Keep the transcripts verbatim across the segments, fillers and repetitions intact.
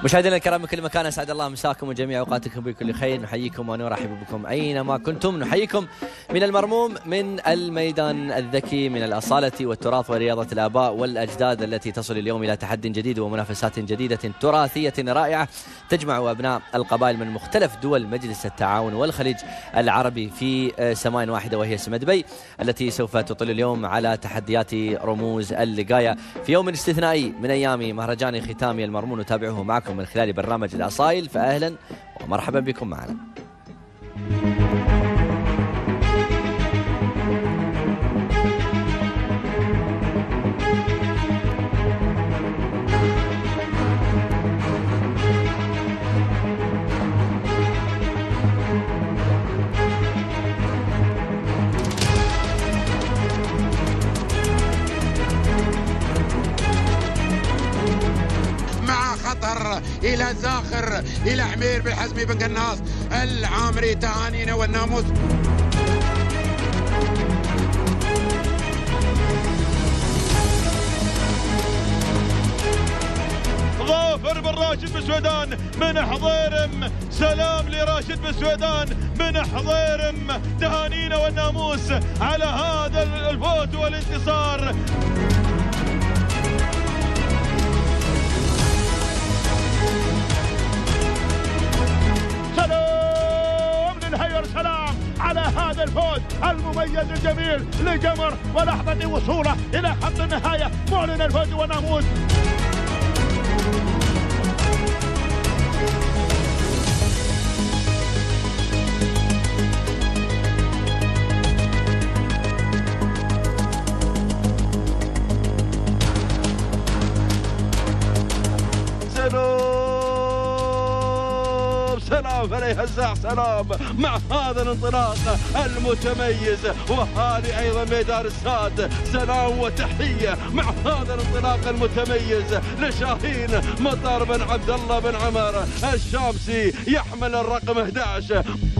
مشاهدينا الكرام من كل مكان، اسعد الله مساكم وجميع اوقاتكم بكل خير. نحييكم ونرحب بكم اينما كنتم. نحييكم من المرموم، من الميدان الذكي، من الاصاله والتراث ورياضه الاباء والاجداد التي تصل اليوم الى تحدي جديد ومنافسات جديده تراثيه رائعه تجمع ابناء القبائل من مختلف دول مجلس التعاون والخليج العربي في سماء واحده، وهي سما دبي، التي سوف تطل اليوم على تحديات رموز اللقايه في يوم استثنائي من ايام مهرجان ختامي المرمون. نتابعه معكم من خلال برنامج الأصايل، فأهلا ومرحبا بكم معنا. إلى زاخر، إلى عمير بالحزمي بن قناص، العامري تهانينا والناموس. ظافر بن راشد بن سويدان من حضيرم، سلام لراشد بن سويدان من حضيرم، تهانينا والناموس على هذا الفوز والانتصار. سلام للهير، سلام على هذا الفوز المميز الجميل لجمر، ولحظة وصوله إلى خط النهاية معلن الفوز والناموس. سلام عليه الزع، سلام مع هذا الانطلاق المتميز، وهذه ايضا ميدان الساد. سلام وتحيه مع هذا الانطلاق المتميز لشاهين مطر بن عبد الله بن عمر الشامسي يحمل الرقم أحد عشر.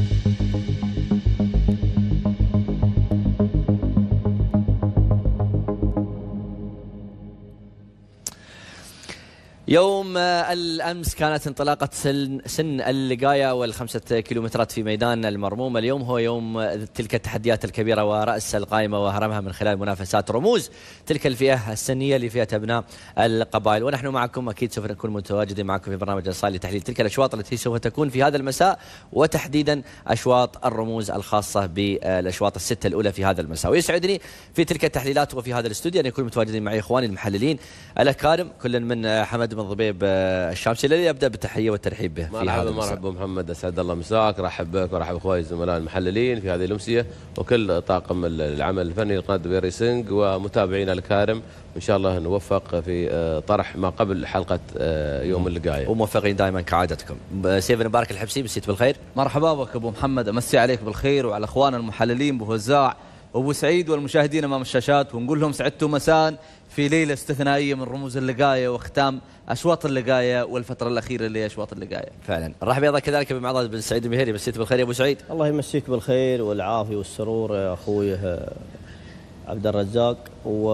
يوم الأمس كانت انطلاقة سن, سن اللقاية والخمسة كيلومترات في ميدان المرموم. اليوم هو يوم تلك التحديات الكبيرة ورأس القائمة وهرمها من خلال منافسات رموز تلك الفئة السنية لفئة أبناء القبائل. ونحن معكم أكيد سوف نكون متواجدين معكم في برنامج الأصايل لتحليل تلك الأشواط التي سوف تكون في هذا المساء، وتحديدا أشواط الرموز الخاصة بالأشواط الستة الأولى في هذا المساء. ويسعدني في تلك التحليلات وفي هذا الاستوديو أن يكون متواجدين معي إخواني المحللين الأكارم، كل من حمد بن ضبيب الشامسي الذي يبدأ بالتحية والترحيب به. مرحبا مرحبا محمد، اسعد الله مساك، رحب بك ورحب اخوي الزملاء المحللين في هذه الامسيه وكل طاقم العمل الفني لقناه دبي ريسنج ومتابعينا الكارم، ان شاء الله نوفق في طرح ما قبل حلقه يوم اللقايه، وموفقين دائما كعادتكم. سيف مبارك الحبسي، مسيت بالخير. مرحبا بك ابو محمد، امسي عليك بالخير وعلى اخواننا المحللين ابو هزاع وابو سعيد والمشاهدين امام الشاشات، ونقول لهم سعدتوا مساء في ليله استثنائيه من رموز اللقايه وختام اشواط اللقايه والفتره الاخيره اللي هي اشواط اللقايه. فعلا. نرحب ايضا كذلك بمعضل بن سعيد المهيري، مسيت بالخير يا ابو سعيد. الله يمسيك بالخير والعافيه والسرور يا اخوي عبد الرزاق، و...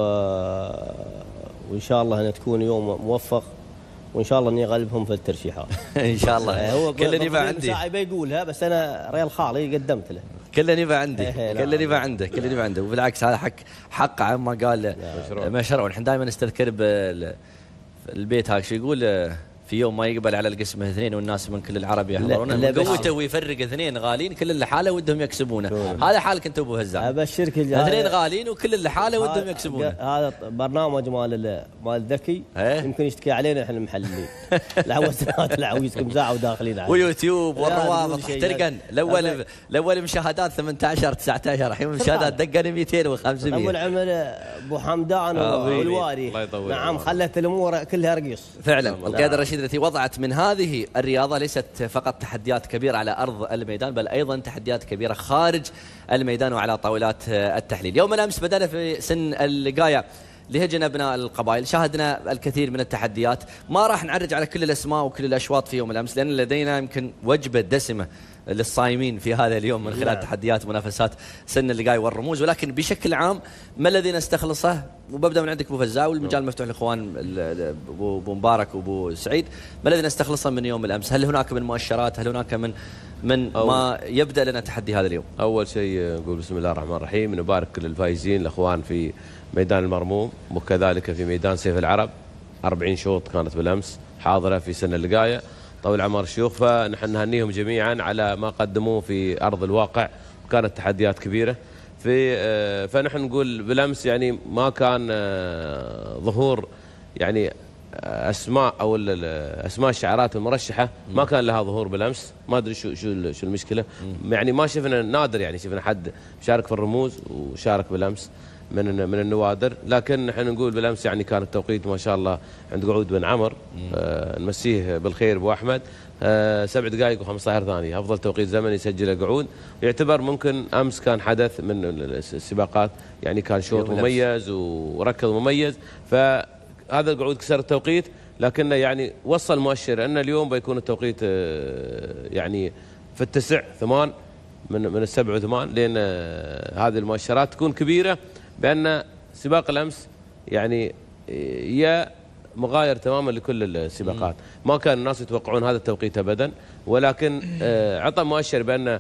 وان شاء الله ان تكون يوم موفق، وان شاء الله اني اغلبهم في الترشيحات. ان شاء الله. هو كل نبا عندي ساعه بيقولها، بس انا ريال خالي قدمت له. كل نبا عندي كل نبا عنده كل نبا عنده وبالعكس هذا حق حق عما قال مشروع. نحن دائما نستذكر بالبيت هاك شو يقول، في يوم ما يقبل على القسم اثنين والناس من كل العرب يحضرون قوته ويفرق اثنين غالين كل اللي حاله ودهم يكسبونه. هذا حالك انت ابو هزاع. ابشرك اثنين غالين وكل اللي حاله ودهم يكسبونه. هذا برنامج مال مال الذكي يمكن يشتكي علينا احنا المحللين. العوزات العويزكم ساعه وداخلين عليه ويوتيوب والروابط احترقن. الاول الاول مشاهدات ثمانية عشر تسعة عشر، الحين مشاهدات دقن مئتين وخمسمئة. اول عمل ابو حمدان والواري، نعم خلت الامور كلها رقيص فعلا. القياده الرشيده التي وضعت من هذه الرياضة ليست فقط تحديات كبيرة على أرض الميدان، بل أيضا تحديات كبيرة خارج الميدان وعلى طاولات التحليل. يوم الأمس بدأنا في سن اللقاية لهجن أبناء القبائل، شاهدنا الكثير من التحديات. ما راح نعرج على كل الأسماء وكل الأشواط في يوم الأمس لأن لدينا يمكن وجبة دسمة للصايمين في هذا اليوم من خلال نعم. تحديات منافسات سن اللقاي والرموز. ولكن بشكل عام ما الذي نستخلصه؟ وببدا من عندك ابو فزاع والمجال مفتوح للاخوان ابو مبارك وابو سعيد. ما الذي نستخلصه من يوم الامس؟ هل هناك من مؤشرات؟ هل هناك من من ما يبدا لنا تحدي هذا اليوم؟ اول شيء نقول بسم الله الرحمن الرحيم، نبارك كل الفائزين الاخوان في ميدان المرموم وكذلك في ميدان سيف العرب. أربعين شوط كانت بالامس حاضره في سن اللقايه طول عمر الشيوخ، فنحن نهنيهم جميعا على ما قدموه في ارض الواقع، وكانت تحديات كبيره في فنحن نقول بالامس يعني ما كان ظهور يعني اسماء او اسماء الشعارات المرشحه ما كان لها ظهور بالامس. ما ادري شو شو شو المشكله، يعني ما شفنا، نادر يعني شفنا حد شارك في الرموز وشارك بالامس من من النوادر. لكن نحن نقول بالامس يعني كان التوقيت ما شاء الله عند قعود بن عمر، آه نمسيه بالخير ابو احمد، آه سبع دقائق وخمسة عشر ثانيه افضل توقيت زمني يسجله قعود، يعتبر ممكن امس كان حدث من السباقات، يعني كان شوط مميز وركض مميز، فهذا القعود كسر التوقيت. لكنه يعني وصل مؤشر ان اليوم بيكون التوقيت آه يعني في التسع ثمان من من السبع وثمان، لان آه هذه المؤشرات تكون كبيره بأن سباق الأمس يعني هي مغاير تماما لكل السباقات. ما كان الناس يتوقعون هذا التوقيت أبدا، ولكن عطى مؤشر بأن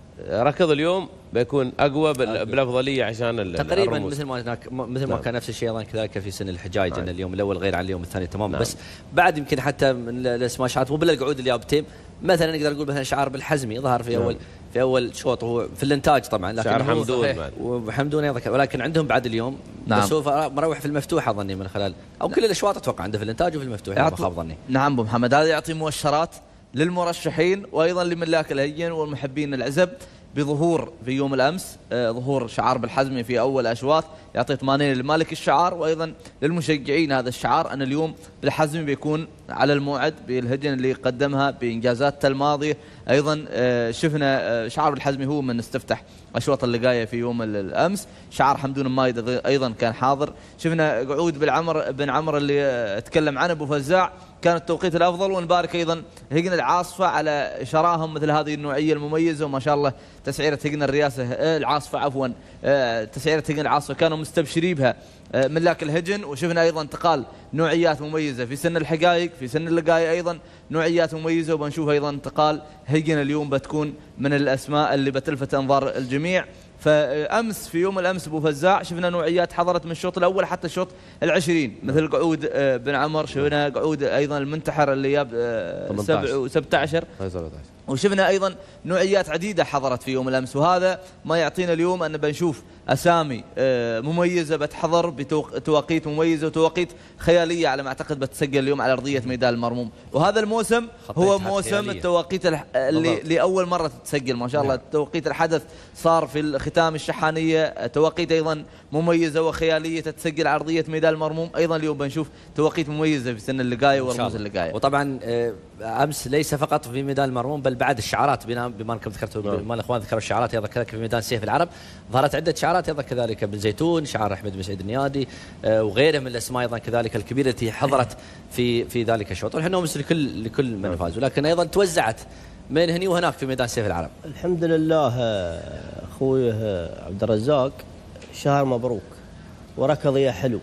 ركض اليوم بيكون أقوى بالأفضلية عشان تقريبا مثل ما مثل ما كان نفس الشيء أيضا كذلك في سن الحجاج، أن اليوم الأول غير عن اليوم الثاني تماما. نعم. بس بعد يمكن حتى من الاسماء شعارات مو بالقعود اللي جابتين، مثلا نقدر نقول مثلا شعار بالحزمي ظهر في اول في اول شوط وهو في الانتاج طبعا، لكن شعار حمدون وحمدون ايضا، ولكن عندهم بعد اليوم. نعم. بس هو مروح في المفتوح اظني من خلال او كل الاشواط اتوقع عنده في الانتاج وفي المفتوح ما خاب ظني. نعم ابو محمد، هذا يعطي مؤشرات للمرشحين وايضا لملاك الهجن والمحبين العزب بظهور في يوم الامس آه ظهور شعار بالحزمي في اول اشواط يعطي طمانينه لمالك الشعار وايضا للمشجعين هذا الشعار ان اليوم بالحزمي بيكون على الموعد بالهجن اللي قدمها بانجازاته الماضيه. ايضا آه شفنا آه شعار بالحزمي هو من استفتح اشواط اللقايه في يوم الامس. شعار حمدون مايد ايضا كان حاضر. شفنا قعود بالعمر بن عمر اللي آه تكلم عنه ابو فزاع كان التوقيت الافضل. ونبارك ايضا هجن العاصفه على شراهم مثل هذه النوعيه المميزه، وما شاء الله تسعيره هجن الرئاسه آه العاصفه عفوا آه تسعيره هجن العاصفه كانوا مستبشرين بها آه ملاك الهجن. وشفنا ايضا انتقال نوعيات مميزه في سن الحقائق في سن اللقايه ايضا نوعيات مميزه، وبنشوف ايضا انتقال هجن اليوم بتكون من الاسماء اللي بتلفت انظار الجميع. فامس في يوم الامس ابو فزاع شفنا نوعيات حضرت من الشوط الاول حتى الشوط العشرين مثل قعود بن عمر، شفنا قعود ايضا المنتحر اللي جاب سبع وسبعة عشر، وشفنا ايضا نوعيات عديده حضرت في يوم الامس. وهذا ما يعطينا اليوم ان بنشوف اسامي مميزه بتحضر بتواقيت مميزه وتواقيت خياليه على ما اعتقد بتسجل اليوم على ارضيه ميدان المرموم. وهذا الموسم هو موسم التواقيت اللي لاول مره تتسجل ما شاء الله. توقيت الحدث صار في الختام الشحانيه، تواقيت ايضا مميزه وخياليه تتسجل على ارضيه ميدان المرموم. ايضا اليوم بنشوف تواقيت مميزه في سن اللقايه ورموز اللقايه. وطبعا امس ليس فقط في ميدان المرموم بل بعد الشعارات بما انكم ذكرتوا بما الاخوان ذكروا الشعارات ايضا كذلك في ميدان سيف العرب ظهرت عده شعارات ايضا كذلك بن زيتون، شعار احمد بن سعيد النيادي وغيره من الاسماء ايضا كذلك الكبيره التي حضرت في في ذلك الشوط. ونحن نمس لكل لكل من فاز، ولكن ايضا توزعت من هني وهناك في ميدان سيف العرب. الحمد لله اخوي عبد الرزاق، شهر مبروك وركض يا حلو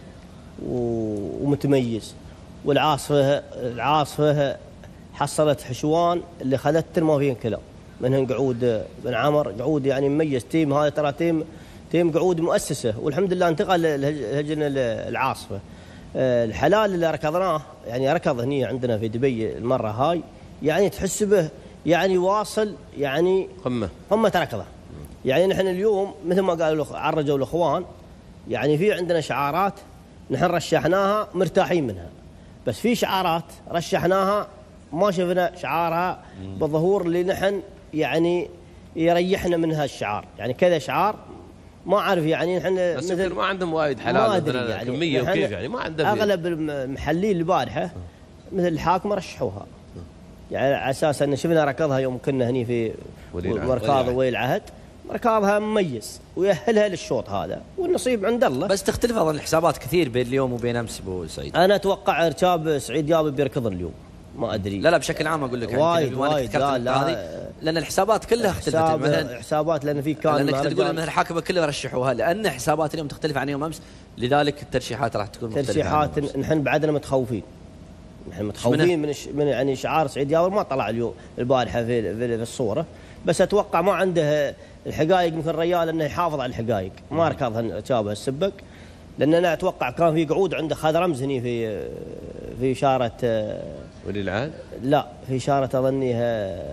ومتميز. والعاصفه العاصفه حصلت حشوان اللي خذت ما فيهن كلام، منهن قعود بن عمر قعود يعني مميز. تيم هذا ترى تيم تيم قعود مؤسسه، والحمد لله انتقل لهجن العاصفه. الحلال اللي ركضناه يعني ركض هني عندنا في دبي المره هاي، يعني تحس به يعني واصل يعني قمه قمه ركضه. يعني نحن اليوم مثل ما قالوا عرجوا الاخوان، يعني في عندنا شعارات نحن رشحناها مرتاحين منها، بس في شعارات رشحناها ما شفنا شعارها بالظهور اللي نحن يعني يريحنا من هالشعار. يعني كذا شعار ما أعرف يعني نحن مثل ما عندهم وايد حلال يعني كمية وكيف يعني ما عندهم. أغلب المحلين البارحة مثل الحاكم رشحوها يعني على أساس أن شفنا ركضها يوم كنا هني في مركاض ولي العهد، ركضها مميز ويأهلها للشوط هذا، والنصيب عند الله. بس تختلف أظن الحسابات كثير بين اليوم وبين أمس أبو سعيد. أنا أتوقع ركاب سعيد يابي بيركضن اليوم ما ادري. لا لا بشكل عام اقول لك وايد وايد لا لا لان الحسابات كلها اختلفت مثلا حسابات لان في كان لانك تقول ان الحاكمه كلها رشحوها لان حسابات اليوم تختلف عن يوم امس، لذلك الترشيحات راح تكون مختلفه. ترشيحات نحن بعدنا متخوفين، نحن متخوفين من, من يعني شعار سعيد ياور ما طلع اليوم البارحه في, في, في الصوره، بس اتوقع ما عنده الحقائق مثل الريال انه يحافظ على الحقائق، ما ركضها شابه السبق، لان انا اتوقع كان في قعود عنده خذ رمز هني في في اشاره ولي العهد؟ لا في اشاره اظنيها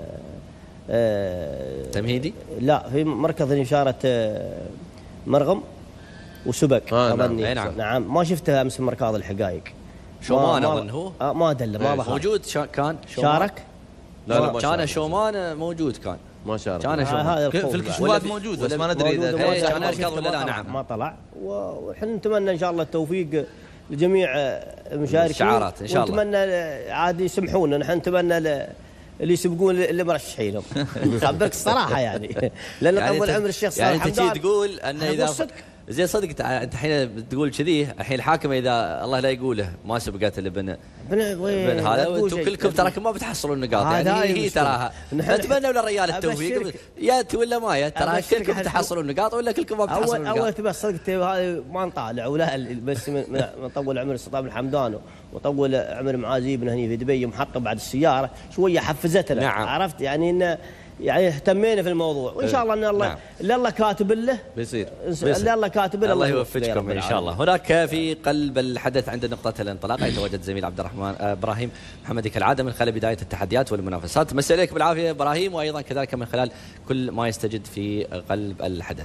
تمهيدي؟ لا في مركز اشاره مرغم وسبق آه اظني. نعم. نعم. نعم ما شفتها امس مركز الحقائق. شومان اظن هو آه ما دل ما ظهر موجود شا كان شارك؟ لا لا كان شومان موجود كان ما شارك كان شومان آه في الكشوفات موجود بس ما ندري اذا كان اركض ولا لا. نعم ما طلع، ونحن نتمنى ان شاء الله التوفيق لجميع المشاركين الشعارات ان شاء الله، ونتمنى عاد يسمحونا نحن نتمنى اللي يسبقون اللي مرشحينهم خبرك الصراحه يعني لان يعني طول عمر الشيخ صالح يعني حمدان انت تقول ان اذا زي صدق انت الحين تقول كذي، الحين الحاكم اذا الله لا يقوله ما سبقت الابن بن هذا وانتم كلكم تراكم ما بتحصلون نقاط، يعني هي تراها نتمنى ولا الريال التوفيق يات ولا ما يات، ترى كلكم تحصلون نقاط ولا كلكم ما بتحصلون نقاط. اول اول تبى صدق هذه ما نطالع ولا بس من طول عمر السلطان الحمدان وطول عمر معازي بن هني في دبي محطه بعد السياره شويه حفزتنا. نعم. عرفت يعني انه يعني اهتمينا في الموضوع، وان شاء الله ان الله اللي الله كاتب له بيصير اللي الله كاتب له الله يوفقكم ان شاء الله. هناك في قلب الحدث عند نقطة الانطلاق يتواجد زميل عبد الرحمن ابراهيم محمدي كالعاده من خلال بداية التحديات والمنافسات. مسي عليك بالعافية ابراهيم، وايضا كذلك من خلال كل ما يستجد في قلب الحدث.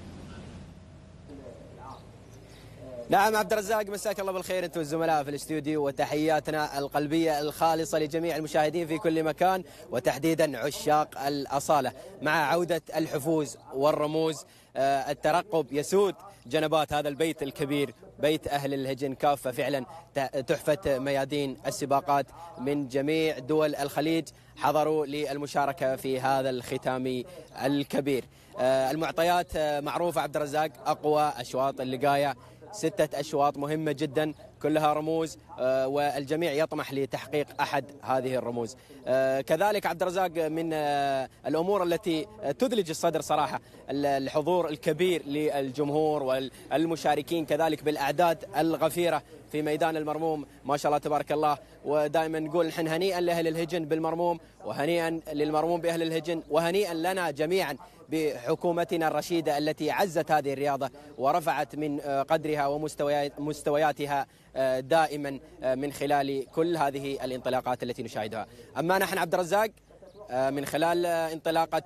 نعم عبد الرزاق، مساك الله بالخير انت والزملاء في الاستوديو، وتحياتنا القلبية الخالصة لجميع المشاهدين في كل مكان وتحديدا عشاق الأصالة. مع عودة الحفوز والرموز الترقب يسود جنبات هذا البيت الكبير، بيت أهل الهجن كافة، فعلا تحفة ميادين السباقات من جميع دول الخليج حضروا للمشاركة في هذا الختام الكبير. المعطيات معروفة عبد الرزاق، أقوى أشواط اللقاية ستة أشواط مهمة جدا كلها رموز، والجميع يطمح لتحقيق أحد هذه الرموز. كذلك عبد الرزاق من الأمور التي تثلج الصدر صراحة الحضور الكبير للجمهور والمشاركين، كذلك بالأعداد الغفيرة في ميدان المرموم ما شاء الله تبارك الله. ودائما نقول نحن هنيئا لأهل الهجن بالمرموم، وهنيئا للمرموم بأهل الهجن، وهنيئا لنا جميعا بحكومتنا الرشيدة التي عزت هذه الرياضة ورفعت من قدرها ومستوياتها دائما من خلال كل هذه الانطلاقات التي نشاهدها. أما نحن عبد الرزاق من خلال انطلاقة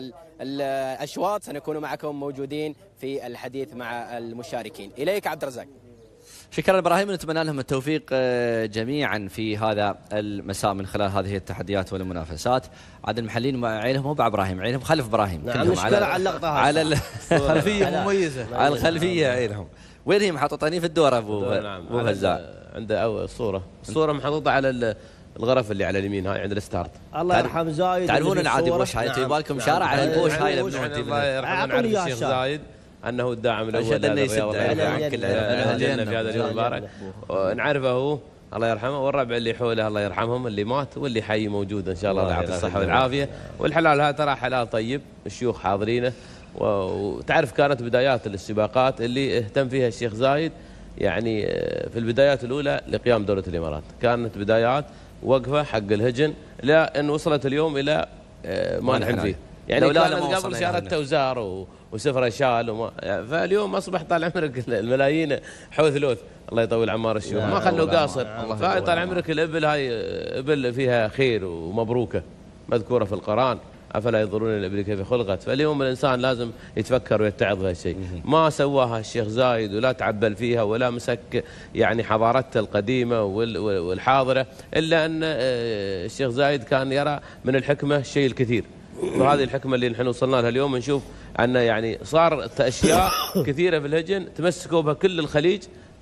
الأشواط سنكون معكم موجودين في الحديث مع المشاركين. إليك عبد الرزاق. شكرا ابراهيم، نتمنى لهم التوفيق جميعا في هذا المساء من خلال هذه التحديات والمنافسات. عاد المحلين عينهم مو بابراهيم، عينهم خلف ابراهيم. نعم على على اللقطه على الخلفيه مميزه، على الخلفيه عينهم. وين هي محطوطين في الدوره ابو ابو هزاع؟ عنده الصوره الصوره محطوطه على الغرف اللي على اليمين هاي عند الستارت. الله يرحم زايد. تعرفون العادي بوش هاي تبي بالكم شارع على البوش هاي الله يرحمه. نعرف الشيخ زايد انه الداعم الاول للرياضه عن كل اهلنا في هذا اليوم المبارك، ونعرفه هو الله يرحمه، والربع اللي حوله الله يرحمهم، اللي مات واللي حي موجود ان شاء الله الله يعطيه الصحه والعافيه. والحلال هذا ترى حلال طيب، الشيوخ حاضرينه، وتعرف كانت بدايات السباقات اللي اهتم فيها الشيخ زايد يعني في البدايات الاولى لقيام دوله الامارات، كانت بدايات وقفه حق الهجن لا ان وصلت اليوم الى ما نحن فيه. يعني كانت قبل شارته وزار وسفره شال وما، فاليوم اصبح طال عمرك الملايين حوث لوث الله يطول عمار الشيوخ ما خلوه قاصر. فطال عمرك الابل هاي ابل فيها خير ومبروكه مذكوره في القران، افلا ينظرون الى الابل كيف خلقت. فاليوم الانسان لازم يتفكر ويتعظ بهالشيء، ما سواها الشيخ زايد ولا تعبل فيها ولا مسك يعني حضارته القديمه والحاضره، الا ان الشيخ زايد كان يرى من الحكمه الشيء الكثير، وهذه الحكمه اللي نحن وصلنا لها اليوم. نشوف ان يعني صار اشياء كثيره في الهجن تمسكوا بها كل الخليج،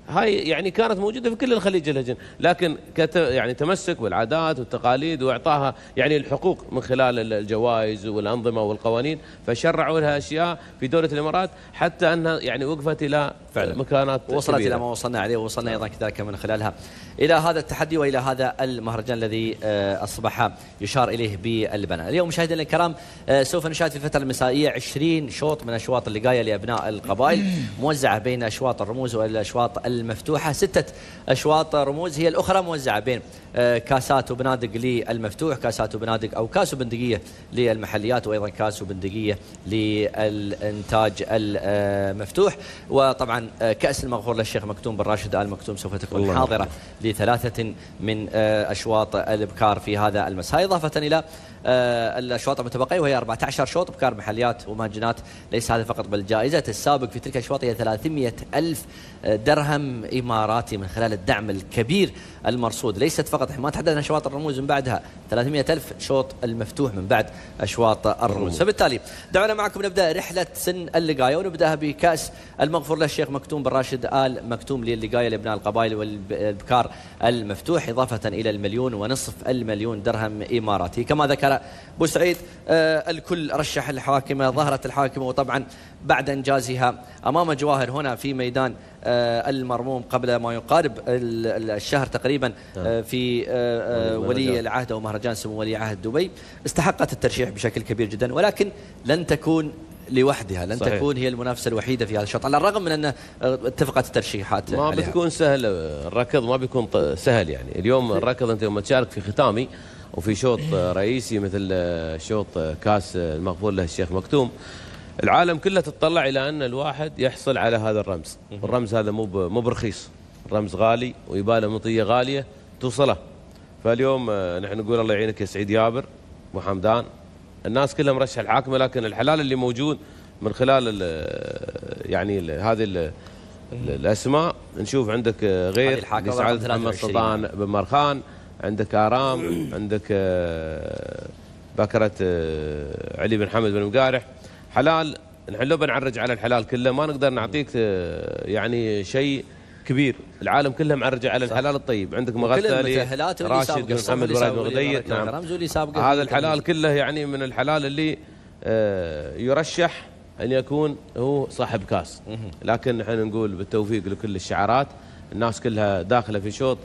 هاي يعني كانت موجوده في كل الخليج الهجن، لكن كت يعني تمسك بالعادات والتقاليد واعطاها يعني الحقوق من خلال الجوائز والانظمه والقوانين، فشرعوا لها اشياء في دوله الامارات حتى انها يعني وقفت الى فعلا مكانات وصلت كبيرة. الى ما وصلنا عليه، ووصلنا ايضا كذلك من خلالها الى هذا التحدي والى هذا المهرجان الذي اصبح يشار اليه بالبناء. اليوم مشاهدينا الكرام سوف نشاهد في الفتره المسائيه عشرين شوط من اشواط اللقايه لابناء القبائل موزعه بين اشواط الرموز والاشواط المفتوحه، سته اشواط رموز، هي الاخرى موزعه بين كاسات وبنادق للمفتوح، كاسات وبنادق او كاس وبندقيه للمحليات، وايضا كاس وبندقيه للانتاج المفتوح. وطبعا كاس المغفور للشيخ مكتوم بن راشد آل مكتوم سوف تكون حاضره لثلاثه من اشواط الابكار في هذا المساء، اضافه الى الاشواط المتبقيه وهي أربعة عشر شوط ابكار محليات ومهجنات. ليس هذا فقط، بل جائزه السابق في تلك الاشواط هي ثلاثمئة ألف درهم اماراتي من خلال الدعم الكبير المرصود. ليست فقط، ما تحدثنا اشواط الرموز من بعدها، ثلاثمئة ألف شوط المفتوح من بعد اشواط الرموز. فبالتالي دعونا معكم نبدا رحله سن اللقايه، ونبداها بكاس المغفور له الشيخ مكتوم بن راشد آل مكتوم للقايه لابناء القبائل والابكار المفتوح، اضافه الى المليون ونصف المليون درهم اماراتي. كما ذكر ابو سعيد آه الكل رشح الحاكمه، ظهرت الحاكمه، وطبعا بعد انجازها امام جواهر هنا في ميدان آه المرموم قبل ما يقارب الشهر تقريبا آه في آه ولي العهد او مهرجان سمو ولي عهد دبي، استحقت الترشيح بشكل كبير جدا، ولكن لن تكون لوحدها، لن صحيح. تكون هي المنافسه الوحيده في هذا الشوط، على الرغم من ان اتفقت الترشيحات ما عليها. بتكون سهل الركض، ما بيكون سهل يعني. اليوم الركض انت يوم تشارك في ختامي وفي شوط رئيسي مثل شوط كاس المغفور له الشيخ مكتوم، العالم كله تتطلع الى ان الواحد يحصل على هذا الرمز. الرمز هذا مو مو برخيص، الرمز غالي ويباله مطيه غاليه توصله. فاليوم نحن نقول الله يعينك يا سعيد يابر ابو حمدان، الناس كلها مرشح الحاكمه، لكن الحلال اللي موجود من خلال ال يعني ال هذه ال الاسماء نشوف عندك غير سعد محمد سلطان بن مرخان، عندك آرام، عندك بكرة علي بن حمد بن مقارح. حلال نحن لو بنعرج على الحلال كله ما نقدر نعطيك يعني شيء كبير، العالم كله معرجه على الحلال الطيب. عندك مغثى راشد بن محمد بن غدير، نعم هذا الحلال كله يعني من الحلال اللي يرشح أن يكون هو صاحب كاس. لكن نحن نقول بالتوفيق لكل الشعارات، الناس كلها داخله في شوط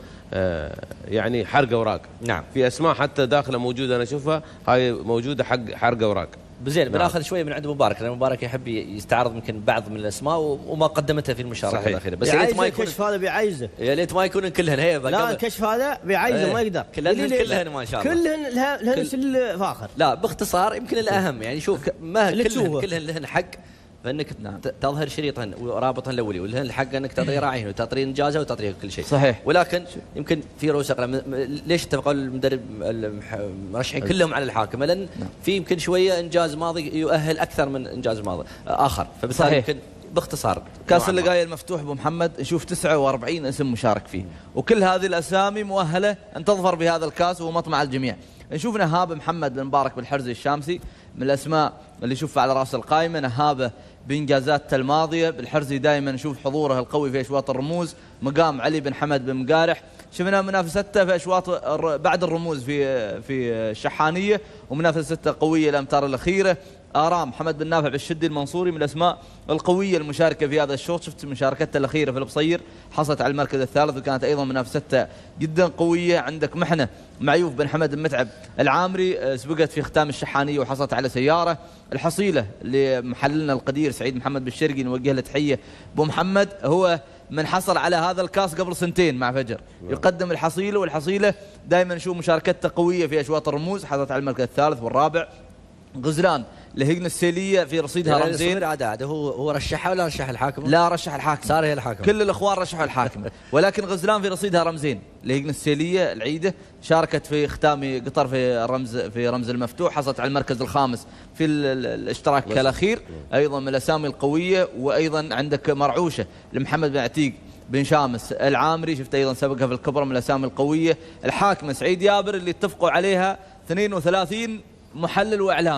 يعني حرق اوراق. نعم في اسماء حتى داخله موجوده انا اشوفها، هاي موجوده حق حرق اوراق. بزين بناخذ شويه من عند مبارك، لان مبارك يحب يستعرض يمكن بعض من الاسماء وما قدمتها في المشاركه الاخيره، بس يا ليت ما يكون الكشف هذا بيعيزه، يا ليت ما يكون كلهن هي. لا الكشف هذا بيعيزه ما يقدر كلهن كلهن ما شاء الله كلهن لهن كل فاخر. لا باختصار يمكن الاهم يعني شوف ما كلهن كلهن لهن حق فانك نعم. تظهر شريطهن ورابطهن الاولي، ولهن الحق انك تعطيه راعيهن وتعطيه انجازه وتعطيه كل شيء. صحيح. ولكن يمكن في رؤوس اقلام ليش اتفقوا المدرب المرشحين كلهم على الحاكمه؟ لان نعم. في يمكن شويه انجاز ماضي يؤهل اكثر من انجاز ماضي اخر، فبالتالي يمكن باختصار كاس اللقايه المفتوح ابو محمد نشوف تسعة وأربعين اسم مشارك فيه، وكل هذه الاسامي مؤهله ان تظفر بهذا الكاس وهو مطمع الجميع. نشوف نهاب محمد بن مبارك بالحرزي الشامسي من الاسماء اللي نشوفها على راس القائمه، نهابه بانجازاته الماضيه، بالحرزي دائما نشوف حضوره القوي في اشواط الرموز، مقام علي بن حمد بن مقارح، شفنا منافسته في اشواط بعد الرموز في في الشحانيه، ومنافسته قويه الامتار الاخيره. آرام محمد بن نافع بالشدي المنصوري من الاسماء القويه المشاركه في هذا الشوط، شفت مشاركته الاخيره في البصير حصلت على المركز الثالث وكانت ايضا منافسته جدا قويه. عندك محنه معيوف بن حمد المتعب العامري سبقت في ختام الشحانيه وحصلت على سياره. الحصيله لمحللنا القدير سعيد محمد بالشرقي نوجه له تحيه، ابو محمد هو من حصل على هذا الكاس قبل سنتين مع فجر، يقدم الحصيله، والحصيله دائما نشوف مشاركته قويه في اشواط الرموز، حصلت على المركز الثالث والرابع. غزلان لهجن السيليه في رصيدها رمزين. عادة عادة هو هو رشحها ولا رشح الحاكم؟ لا رشح الحاكم، صار هي الحاكم، كل الاخوان رشحوا الحاكم. ولكن غزلان في رصيدها رمزين، لهجن السيليه العيده شاركت في ختام قطر في رمز في رمز المفتوح، حصلت على المركز الخامس في الاشتراك الاخير، ايضا من الاسامي القويه. وايضا عندك مرعوشه لمحمد بن عتيق بن شامس العامري، شفت ايضا سبقها في الكبرى من الاسامي القويه. الحاكم سعيد يابر اللي اتفقوا عليها اثنين وثلاثين محلل واعلامي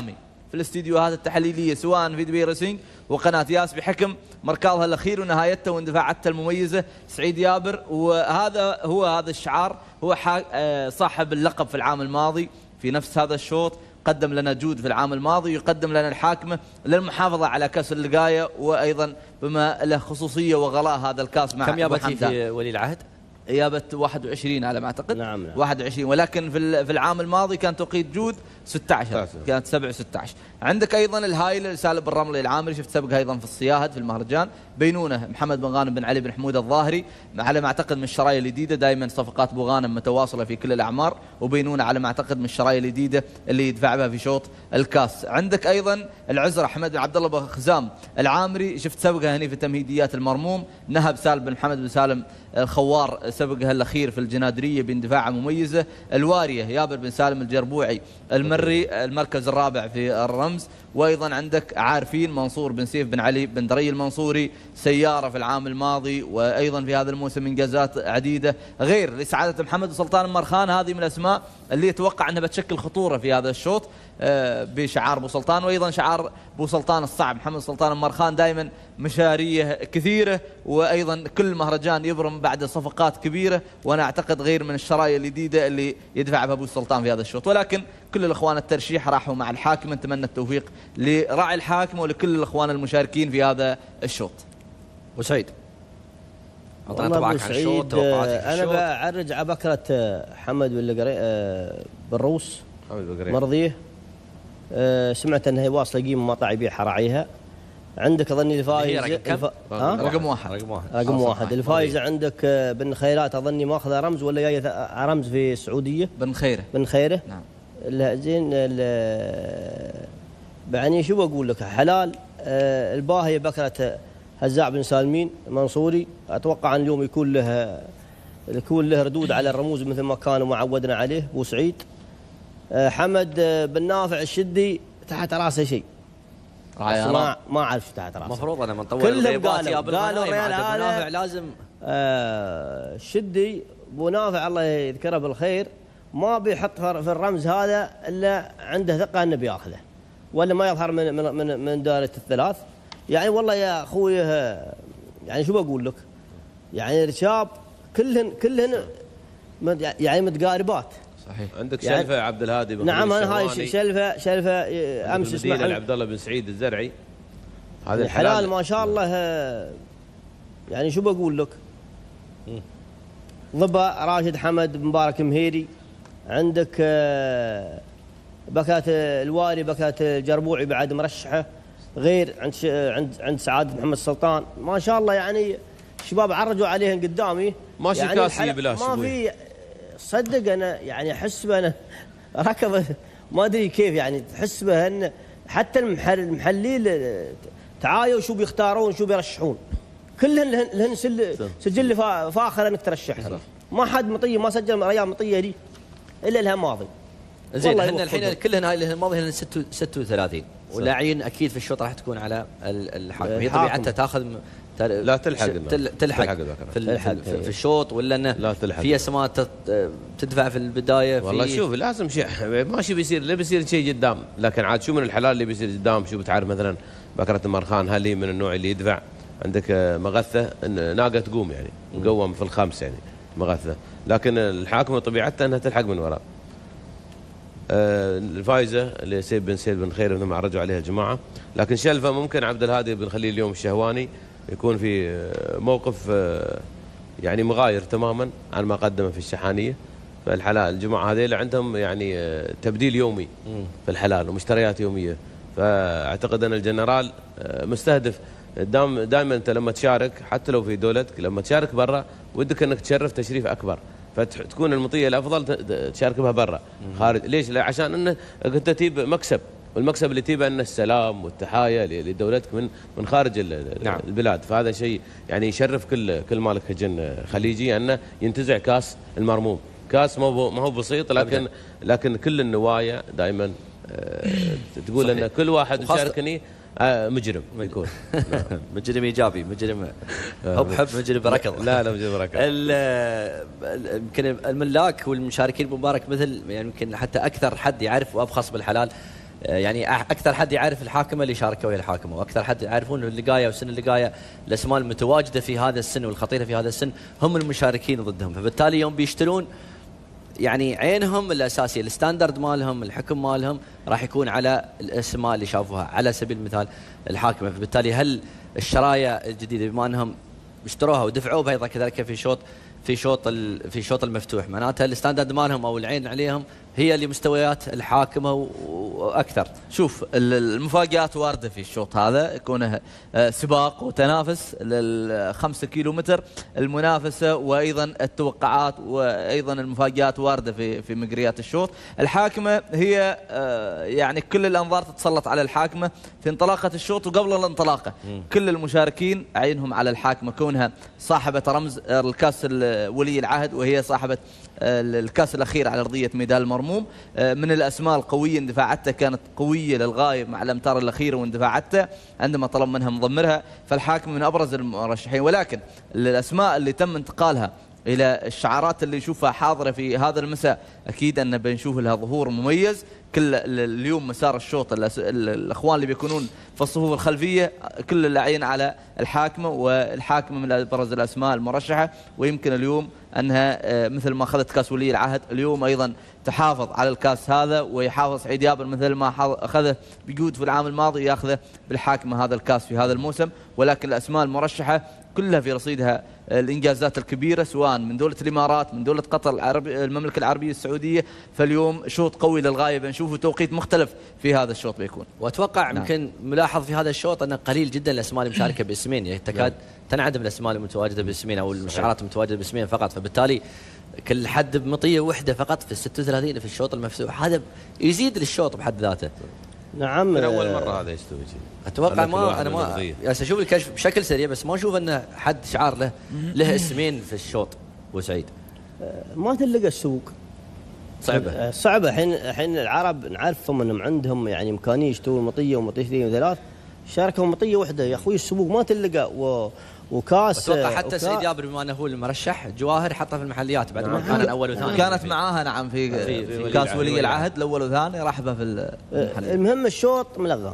في الاستديوهات التحليليه سواء في دبي ريسنج وقناه ياس بحكم مركزها الاخير ونهايته واندفاعاته المميزه سعيد يابر. وهذا هو هذا الشعار هو صاحب اللقب في العام الماضي في نفس هذا الشوط، قدم لنا جود في العام الماضي، يقدم لنا الحاكمه للمحافظه على كاس اللقايه، وايضا بما له خصوصيه وغلاء هذا الكاس مع كم يابتي في ولي العهد؟ إجابة واحد وعشرين على ما أعتقد. نعم نعم. واحد وعشرين، ولكن في في العام الماضي كان توقيت جود ستة عشر، كانت سبعة وستة عشر. عندك أيضا الهايلة سالم بن رملي العامري، شفت سبق أيضا في الصياهد في المهرجان. بينونه محمد بن غانم بن علي بن حمود الظاهري على ما أعتقد من الشراية الجديدة، دائما صفقات أبو غانم متواصلة في كل الأعمار، وبينونه على ما أعتقد من الشراية الجديدة اللي يدفع بها في شوط الكاس. عندك أيضا العزرة أحمد بن عبد الله بن خزام العامري، شفت سبقه هني في تمهيديات المرموم. نهب سالم بن محمد بن سالم الخوار سبقها الأخير في الجنادرية باندفاعة مميزة. الوارية يابر بن سالم الجربوعي المري المركز الرابع في الرمز. وأيضا عندك عارفين منصور بن سيف بن علي بن دري المنصوري سيارة في العام الماضي، وأيضا في هذا الموسم إنجازات عديدة غير لسعادة محمد سلطان المرخان. هذه من الأسماء اللي يتوقع أنها بتشكل خطورة في هذا الشوط بشعار بو سلطان. وأيضا شعار بو سلطان الصعب محمد سلطان المرخان دائما مشارية كثيرة، وأيضا كل مهرجان يبرم بعد صفقات كبيرة، وأنا أعتقد غير من الشراية الجديدة اللي يدفع بها بو سلطان في هذا الشوط. ولكن كل الأخوان الترشيح راحوا مع الحاكم، نتمنى التوفيق لراعي الحاكم ولكل الأخوان المشاركين في هذا الشوط. وسعيد أعطنا طبعك عن الشوط، توقعاتك أنا بعرج على بكرة حمد بالروس مرضيه. أه سمعت انها واصله قيمه ما طلع يبيعها راعيها. عندك اظني الفايز رقم, رقم واحد رقم واحد, رقم واحد. الفايزه عندك بن خيرات اظني ماخذه رمز ولا جايه رمز في السعوديه. بن خيره بن خيره نعم. زين يعني شو بقول لك حلال. أه الباهيه بكره هزاع بن سالمين منصوري، اتوقع ان اليوم يكون له يكون له ردود على الرموز مثل ما كانوا معودنا عليه. بوسعيد حمد بن نافع الشدي تحت راسه شيء ما ما اعرف تحت راسه. المفروض انا من طول كلهم قالوا قالوا الريال هذا لازم آه الشدي بو نافع الله يذكره بالخير ما بيحط في الرمز هذا الا عنده ثقه انه بياخذه، ولا ما يظهر من من من, من دائره الثلاث. يعني والله يا اخوي يعني شو بقول لك، يعني الشاب كلهن كلهن يعني متقاربات. صحيح. عندك يعني شلفه عبد الهادي بن نعم انا هاي شلفه شلفه امس اسمع عبد الله بن سعيد الزرعي هذا الحلال ما شاء الله. يعني شو بقول لك، ضبا راشد حمد مبارك مهيري. عندك بكات الواري بكات الجربوعي بعد مرشحه غير عند عند عند سعاده محمد سلطان ما شاء الله. يعني شباب عرجوا عليهم قدامي ماشي يعني كاسي بلاش ما في صدق. انا يعني احس بأنا ركض ما ادري كيف، يعني تحس به ان حتى المحل المحلين تعايوا شو بيختارون شو بيرشحون، كلهن لهن سجل فاخر انك ترشحهم. ما حد مطيه ما سجل ريال مطيه دي الا لها ماضي. زين احنا الحين كلهن هاي اللي الماضي هن ستة وثلاثين، واللاعبين اكيد في الشوط راح تكون على الحاكم. هي طبيعتها تاخذ لا تلحق تلحق, تلحق في, في, في الشوط، ولا انه في اسماء تدفع في البدايه. والله شوف لازم شيء ماشي بيصير لا بيصير شيء قدام، لكن عاد شو من الحلال اللي بيصير قدام. شو بتعرف مثلا بكره المرخان هل هي من النوع اللي يدفع؟ عندك مغثه ناقه تقوم يعني مقوم في الخمس يعني مغثه، لكن الحاكم طبيعتها انها تلحق من وراء. الفايزه اللي سيد بن سيد بن خير مثل ما عرجوا عليها الجماعه. لكن شلفه ممكن عبد الهادي بن خليل اليوم الشهواني يكون في موقف يعني مغاير تماما عن ما قدمه في الشحانيه. فالحلال الجماعه هذيل عندهم يعني تبديل يومي في الحلال ومشتريات يوميه. فاعتقد ان الجنرال مستهدف دائما. انت لما تشارك حتى لو في دولتك لما تشارك برا ودك انك تشرف تشريف اكبر، فتكون المطيه الافضل تشارك بها برا خارج. ليش؟ عشان انه انت تجيب مكسب، والمكسب اللي تجيبه ان السلام والتحايا لدولتك من من خارج نعم. البلاد. فهذا شيء يعني يشرف كل كل مالك هجن خليجي انه ينتزع كاس المرموم. كاس ما هو ما هو بسيط، لكن لكن كل النوايا دائما تقول صحيح. ان كل واحد يشاركني مجرم يكون مجرم ايجابي، مجرم حب حب مجرم بركض. لا لا مجرم بركض. يمكن الملاك والمشاركين المبارك مثل يعني يمكن حتى اكثر حد يعرف وابخص بالحلال يعني اكثر حد يعرف الحاكمه اللي شاركوا ويا الحاكمه، واكثر حد يعرفون اللقايه وسن اللقايه الاسماء المتواجده في هذا السن والخطيره في هذا السن هم المشاركين ضدهم، فبالتالي يوم بيشترون يعني عينهم الاساسيه الستاندرد مالهم الحكم مالهم راح يكون على الاسماء اللي شافوها، على سبيل المثال الحاكمه، فبالتالي هل الشرايع الجديده بما انهم اشتروها ودفعوا بها ايضا كذلك في شوط في شوط في شوط المفتوح، معناتها الستاندرد مالهم او العين عليهم هي لمستويات الحاكمه واكثر. شوف المفاجآت وارده في الشوط هذا، كونه سباق وتنافس للخمسة كيلو متر، المنافسه وايضا التوقعات وايضا المفاجآت وارده في في مجريات الشوط. الحاكمه هي يعني كل الانظار تتسلط على الحاكمه في انطلاقه الشوط وقبل الانطلاقه، كل المشاركين عينهم على الحاكمه كونها صاحبه رمز الكاس ولي العهد، وهي صاحبه الكاس الاخير على ارضيه ميدان المرموم. من الاسماء القويه، اندفاعاتها كانت قويه للغايه مع الامتار الاخيره، واندفاعاتها عندما طلب منها مضمرها، فالحاكم من ابرز المرشحين. ولكن الاسماء اللي تم انتقالها الى الشعارات اللي نشوفها حاضره في هذا المساء اكيد ان بنشوف لها ظهور مميز. كل اليوم مسار الشوط الاخوان اللي بيكونون في الصفوف الخلفيه كل العين على الحاكمه، والحاكمه من ابرز الاسماء المرشحه، ويمكن اليوم انها مثل ما اخذت كاس ولي العهد اليوم ايضا تحافظ على الكاس هذا، ويحافظ سعيد يابر مثل ما اخذه بجود في العام الماضي ياخذه بالحاكمه هذا الكاس في هذا الموسم. ولكن الاسماء المرشحه كلها في رصيدها الانجازات الكبيره سواء من دوله الامارات من دوله قطر العربي المملكه العربيه السعوديه، فاليوم شوط قوي للغايه بنشوفه توقيت مختلف في هذا الشوط بيكون. واتوقع يمكن نعم. ملاحظ في هذا الشوط انه قليل جدا الاسماء المشاركه باسمين، يعني تكاد تنعدم الاسماء المتواجده باسمين او المشعرات المتواجده باسمين فقط، فبالتالي كل حد بمطيه وحده فقط في الستة وثلاثين في الشوط المفتوح، هذا يزيد للشوط بحد ذاته. نعم من اول مره هذا يستوي شيء. اتوقع ما انا ما اشوف الكشف بشكل سريع، بس ما اشوف انه حد شعار له له اسمين في الشوط. وسعيد ما تلقى السوق صعبه صعبه. الحين الحين العرب نعرفهم انهم عندهم يعني امكانيه يشترون مطيه ومطيتين وثلاث، شاركوا مطيه واحده يا اخوي السوق ما تلقى. و وكاس اتوقع حتى وكا... سعيد يابر بما انه هو المرشح جواهر حطه في المحليات بعد ما كان الاول وثاني، كانت معاها نعم في, في, في, في كاس ولي العهد الاول والثاني رحبه في المحليات. المهم الشوط ملغم،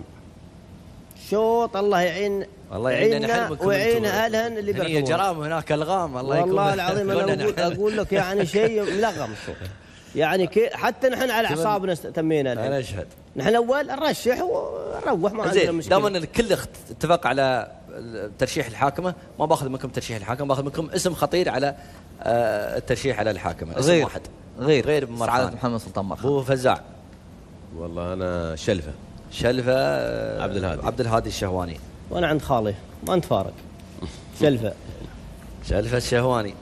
شوط الله يعين الله يعيننا ويعين اهلهن اللي بيركبون. هي جرام هناك الغام الله يكون والله العظيم انا اقول, أقول لك يعني شيء ملغم الشوط، يعني حتى نحن على اعصابنا تمينا. انا اشهد نحن اول نرشح ونروح ما عندنا مشكله. دام ان الكل اتفق على ترشيح الحاكمه، ما باخذ منكم ترشيح الحاكمه، باخذ منكم اسم خطير على الترشيح على الحاكمه، اسم غير واحد غير غير سعادة محمد سلطان مرخان. ابو فزاع والله انا شلفه شلفه عبد الهادي عبد الهادي الشهواني. وانا عند خالي ما نتفارق شلفه شلفه الشهواني.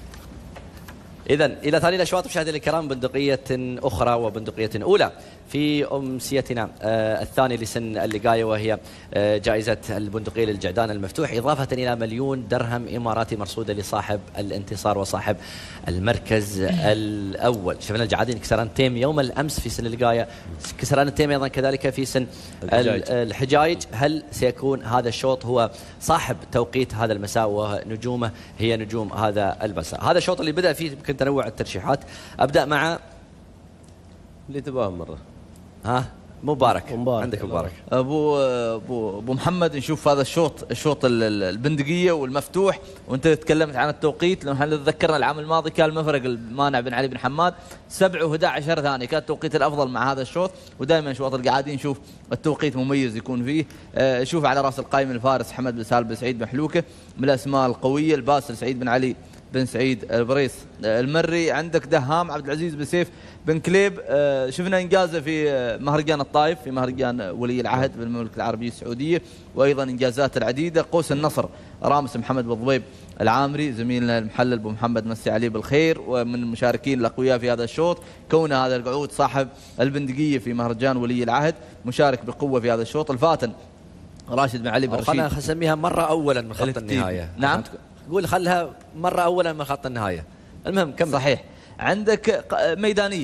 إذا إلى ثاني الأشواط مشاهدينا الكرام، بندقية أخرى وبندقية أولى في أمسيتنا آه الثاني لسن اللقاية، وهي آه جائزة البندقية للجعدان المفتوح، إضافة إلى مليون درهم إماراتي مرصودة لصاحب الانتصار وصاحب المركز الأول. شفنا الجعادين كسران تيم يوم الأمس في سن اللقاية، كسران التيم أيضا كذلك في سن الحجايج. الحجايج. هل سيكون هذا الشوط هو صاحب توقيت هذا المساء ونجومه هي نجوم هذا المساء؟ هذا الشوط اللي بدأ فيه يمكن تنوع الترشيحات. أبدأ مع اللي تباهم مرة ها مبارك. مبارك عندك مبارك. ابو ابو ابو محمد، نشوف هذا الشوط الشوط البندقيه والمفتوح، وانت تكلمت عن التوقيت. لو احنا تذكرنا العام الماضي كان المفرق المانع بن علي بن حماد سبعة وأحد عشر ثانيه، كان التوقيت الافضل مع هذا الشوط، ودائما شوط القعادين نشوف التوقيت مميز يكون فيه. آه شوف على راس القائمه الفارس حمد بن سالم بن سعيد بن حلوكه من الاسماء القويه، الباسل سعيد بن علي بن سعيد البريس المري، عندك دهام عبد العزيز بن سيف بن كليب. آه شفنا انجازه في مهرجان الطائف، في مهرجان ولي العهد بالمملكه العربيه السعوديه، وايضا انجازات العديده. قوس النصر رامس محمد بن ضبيب العامري زميلنا المحلل ابو محمد مسي عليه بالخير، ومن المشاركين الاقوياء في هذا الشوط، كون هذا القعود صاحب البندقيه في مهرجان ولي العهد، مشارك بقوه في هذا الشوط. الفاتن راشد بن علي بن رشيد، خلينا نسميها مره اولا من خط النهايه. نعم قول خلها مره اولا من خط النهايه. المهم كم صحيح. عندك ميدانيا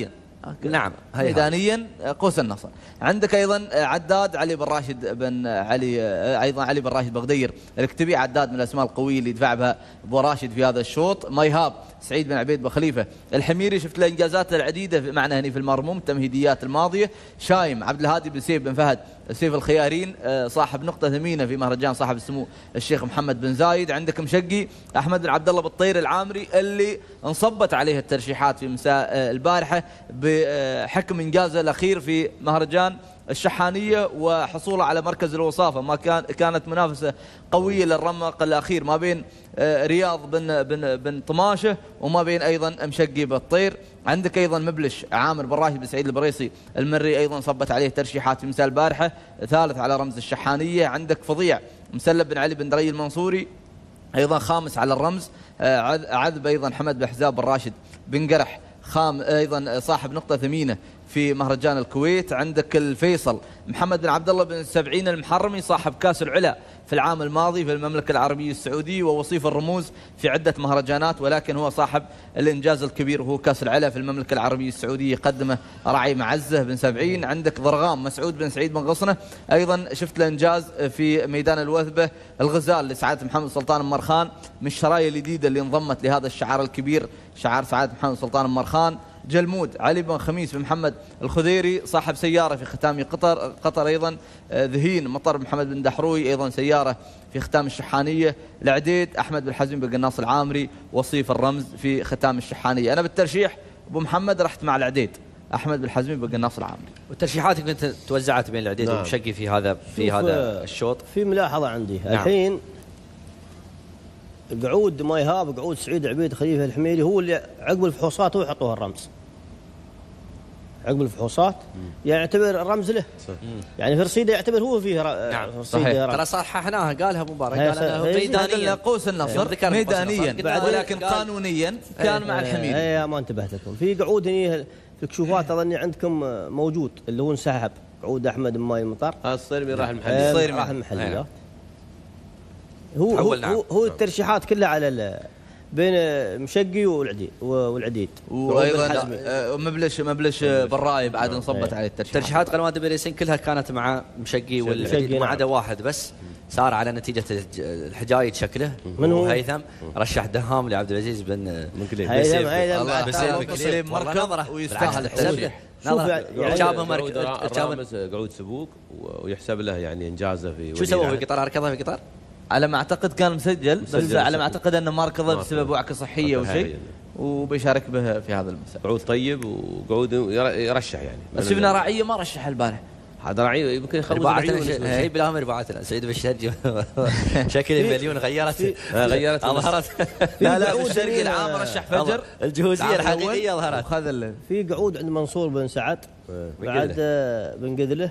نعم ميدانيا قوس النصر. عندك ايضا عداد علي بن راشد بن علي، ايضا علي بن راشد بغدير الكتبي، عداد من الاسماء القويه اللي دفع بها ابو راشد في هذا الشوط. ميهاب سعيد بن عبيد بن خليفه الحميري، شفت له انجازات العديده معنا هنا في المرموم التمهيديات الماضيه. شايم عبد الهادي بن سيف بن فهد سيف الخيارين، صاحب نقطه ثمينه في مهرجان صاحب السمو الشيخ محمد بن زايد. عندك مشقي احمد بن عبد الله بالطير العامري اللي انصبت عليه الترشيحات في مساء البارحه بحكم انجازه الاخير في مهرجان الشحانيه وحصوله على مركز الوصافه. ما كان كانت منافسه قويه للرمق الاخير ما بين رياض بن بن بن طماشه وما بين ايضا مشقي بالطير. عندك ايضا مبلش عامر بن راشد بن سعيد البريصي المري، ايضا صبت عليه ترشيحات في مساء البارحه، ثالث على رمز الشحانيه. عندك فظيع مسلب بن علي بن دري المنصوري ايضا خامس على الرمز. عذب ايضا حمد بن حزاب بن راشد بن قرح خام ايضا صاحب نقطه ثمينه في مهرجان الكويت. عندك الفيصل محمد بن عبد الله بن سبعين المحرمي صاحب كاس العلا في العام الماضي في المملكه العربيه السعوديه ووصيف الرموز في عده مهرجانات، ولكن هو صاحب الانجاز الكبير وهو كاس العلا في المملكه العربيه السعوديه قدمه رعي معزه بن سبعين. عندك ضرغام مسعود بن سعيد بن غصنه، ايضا شفت له انجاز في ميدان الوثبه. الغزال لسعاده محمد سلطان مرخان من الشرايا الجديده اللي انضمت لهذا الشعار الكبير شعار سعاده محمد سلطان مرخان. جلمود علي بن خميس بن محمد الخذيري صاحب سيارة في ختام قطر قطر أيضا. ذهين مطر محمد بن دحروي أيضا سيارة في ختام الشحانية. العديد أحمد بن حزم بن قناص العامري وصيف الرمز في ختام الشحانية. أنا بالترشيح أبو محمد رحت مع العديد أحمد بن حزم بن قناص العامري. والترشيحاتك أنت توزعت بين العديد نعم. والمشقي في هذا في هذا الشوط. في ملاحظة عندي نعم. الحين قعود ميهاب قعود سعيد عبيد خليفة الحميري هو اللي عقب الفحوصات هو يحطوها الرمز عقب الفحوصات يعني يعتبر الرمز له صح. يعني في رصيده يعتبر هو فيه نعم. صحيح ترى صححناها قالها ابو مبارك قال انه ميدانيا قوس النصر ميدانيا ولكن قانونيا كان مع الحميري. اي ما انتبهت لكم في قعود هني في الكشوفات اظني عندكم موجود اللي هو انسحب قعود احمد بن ماي المطر الصيربي راح المحلي الصيربي راح المحلي هو هو, نعم. هو هو الترشيحات كلها على بين مشقي والعديد والعديد وايضا مبلش مبلش بالراي بعد انصبت عليه الترشيحات. ترشيحات قنوات بريسين كلها كانت مع مشقي والعديد ما عدا واحد بس صار على نتيجه الحجايد شكله من هو هيثم رشح دهام لعبد العزيز بن بن هيثم هيثم سليم مركب ويستاهل الترشيح. شوف يعني رامز قعود سبوق ويحسب له يعني انجازه في شو سوى في قطار ركضها في قطار على ما اعتقد كان مسجل, مسجل بس على ما اعتقد انه ما ركض بسبب وعكه صحيه او شيء وبيشارك به في هذا المساء. قعود طيب وقعود يرشح يعني بس شفنا راعيه ما رشح البارح. هذا راعي يمكن يخلص شيء بلا امر رباعتنا سعيد بالشرقي شكل المليون غيرت غيرت ظهرت لا لا الشرقي العام رشح فجر الجهوزيه الحقيقيه ظهرت. هذا في قعود عند منصور بن سعد بعد بن قذله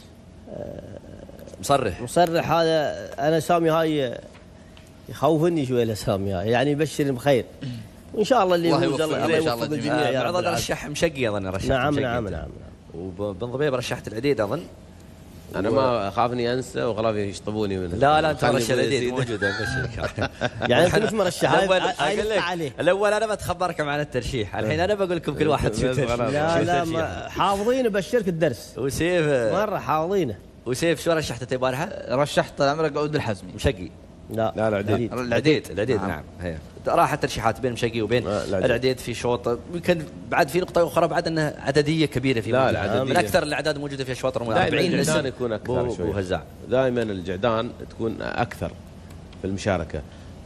مصرح مصرح هذا انا سامي هاي يخوفني شوي الاسامي هاي يعني يبشر بخير وان شاء الله اللي يفوز الله يوفق الجميع. يا رب رشح مشقي اظن رشح نعم نعم نعم, نعم. وبن ضبيب رشحت العديد اظن. انا ما اخاف اني انسى وخلاص يشطبوني من لا لا انت رشح العديد موجوده ابشرك يعني انت مش مرشح عليه الاول انا بتخبركم عن الترشيح الحين انا بقول لكم كل واحد شو لا لا حافظين بشرك الدرس وسيف مره حافظينه. وسيف شو رشحت انت البارحه؟ رشحت عمرك قعود الحزمي مشقي لا لا العديد العديد العديد نعم, نعم. هي راحت ترشيحات بين مشقي وبين العديد في شوط يمكن بعد في نقطه اخرى بعد انها عدديه كبيره في لا العددية. من اكثر الاعداد موجوده في اشواط رمضان أربعين اسم يكون اكثر شوي وهزاع دائما الجعدان تكون اكثر في المشاركه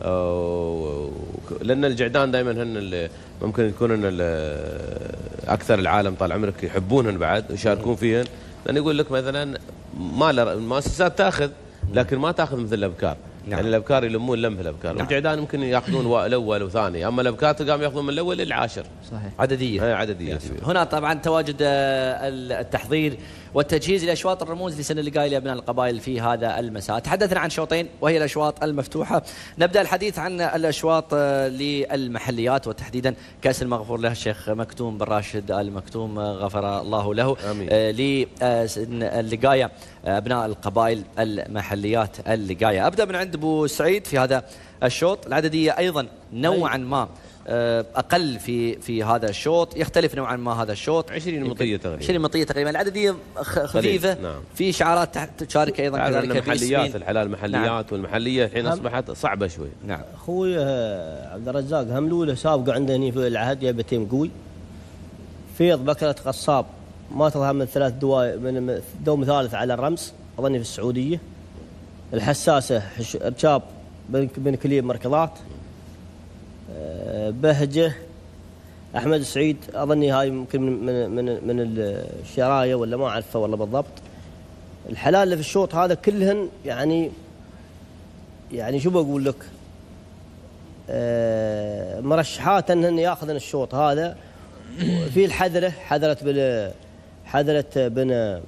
لان الجعدان دائما هن اللي ممكن يكونون اكثر العالم طال عمرك يحبونهن بعد ويشاركون فيهن لان يقول لك مثلا ما المؤسسات تاخذ لكن ما تاخذ مثل الابكار. نعم. يعني الابكار يلمون لم في الابكار. نعم. والجعدان يمكن ياخذون الاول وثاني اما الابكار تلقاهم ياخذون من الاول للعاشر. صحيح عدديه. اي عدديه. هنا طبعا تواجد التحضير والتجهيز لاشواط الرموز لسنه اللقاء لابناء القبائل في هذا المساء. تحدثنا عن شوطين وهي الاشواط المفتوحه. نبدا الحديث عن الاشواط للمحليات وتحديدا كاس المغفور له الشيخ مكتوم بن راشد ال مكتوم غفر الله له للقايه ابناء القبائل المحليات اللقايه. ابدا من عند ابو سعيد في هذا الشوط. العدديه ايضا نوعا ما اقل في في هذا الشوط، يختلف نوعا ما هذا الشوط. عشرين مطيه تقريبا عشرين مطيه تقريبا، العدديه خفيفه. نعم. في شعارات تشارك ايضا كذلك المحليات الحلال محليات. نعم. والمحليه الحين اصبحت صعبه شوي. نعم. اخوي عبد الرزاق هملوله سابقه عندنا هنا في العهد، جايبه تيم قوي. فيض بكره قصاب ما تظهر من ثلاث دواء من دوم ثالث على الرمس اظني في السعوديه. الحساسه ارشاب بن كليب مركضات. بهجه احمد السعيد اظني هاي ممكن من من من الشرايه ولا ما اعرفه والله بالضبط. الحلال اللي في الشوط هذا كلهن يعني يعني شو بقول لك آه مرشحات انهن ياخذن الشوط هذا. في الحذره حذره بن حذره بن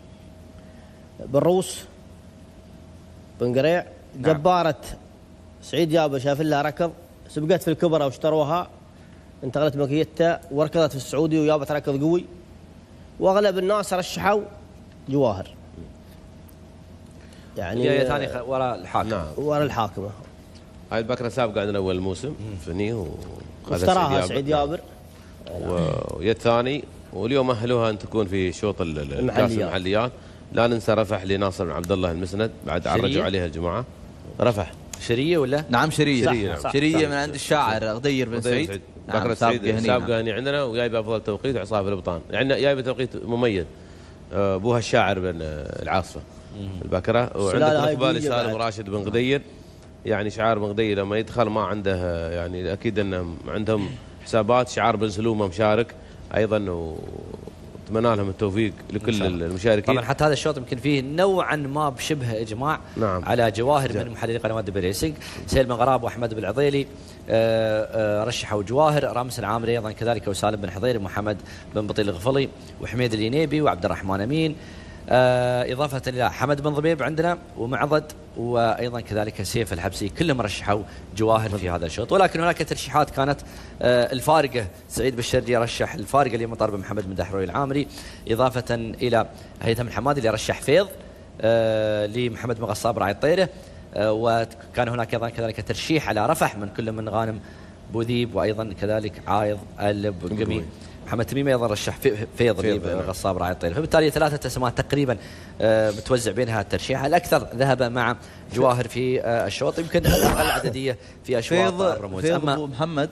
بالروس بن قريع. نعم. جباره سعيد جابه شاف لها ركض، سبقت في الكبرى واشتروها، انتقلت مكيتها وركضت في السعودي وجابت ركض قوي، واغلب الناس رشحوا جواهر. يعني جايه ثاني وراء الحاكم. نعم. وراء الحاكمه. هاي البكره سابقه عندنا اول موسم فني واشتراها سعيد جابر ويا الثاني، واليوم اهلوها ان تكون في شوط الكاس المحليات. لا ننسى رفح لناصر بن عبد الله المسند بعد عرجوا عليها الجماعه. رفح شريه ولا؟ نعم شريه. شريه, صح. شريه من عند الشاعر غدير بن سعيد. سعيد. نعم بكره سعيد سابقه هنا عندنا وجايبه افضل توقيت عصافه الابطان، يعني جايبه توقيت مميز. ابوها الشاعر بن العاصفه البكره. وعندك ركبالي سالم راشد بن غدير، يعني شعار بن غدير لما يدخل ما عنده يعني اكيد انهم عندهم حسابات. شعار بن سلومه مشارك ايضا، اتمنى لهم التوفيق لكل المشاركين. طبعا حتى هذا الشوط يمكن فيه نوعا ما بشبه اجماع. نعم. على جواهر من محللي قنوات دبي ريسنج. سهيل بن غراب واحمد بن العضيلي رشحوا جواهر، رامس العامري ايضا كذلك، وسالم بن حضير، ومحمد بن بطيل الغفلي، وحميد الينيبي، وعبد الرحمن امين، إضافة إلى حمد بن ضبيب عندنا ومعضد، وأيضا كذلك سيف الحبسي، كلهم رشحوا جواهر في هذا الشوط. ولكن هناك ترشيحات كانت الفارقة. سعيد بالشردي رشح الفارقة اللي مطار بن محمد بن دحروي العامري، إضافة إلى هيثم الحمادي اللي رشح فيض لمحمد بن غصاب راعي الطيرة. وكان هناك أيضا كذلك ترشيح على رفح من كل من غانم بوذيب، وأيضا كذلك عايض البقمي. محمد تميمي ايضا رشح فيض غصاب راعي الطير. فبالتالي ثلاثه اسماء تقريبا متوزع بينها الترشيح. الاكثر ذهب مع جواهر في الشوط، يمكن اقل عدديه في اشواط الرموز. فيض اما محمد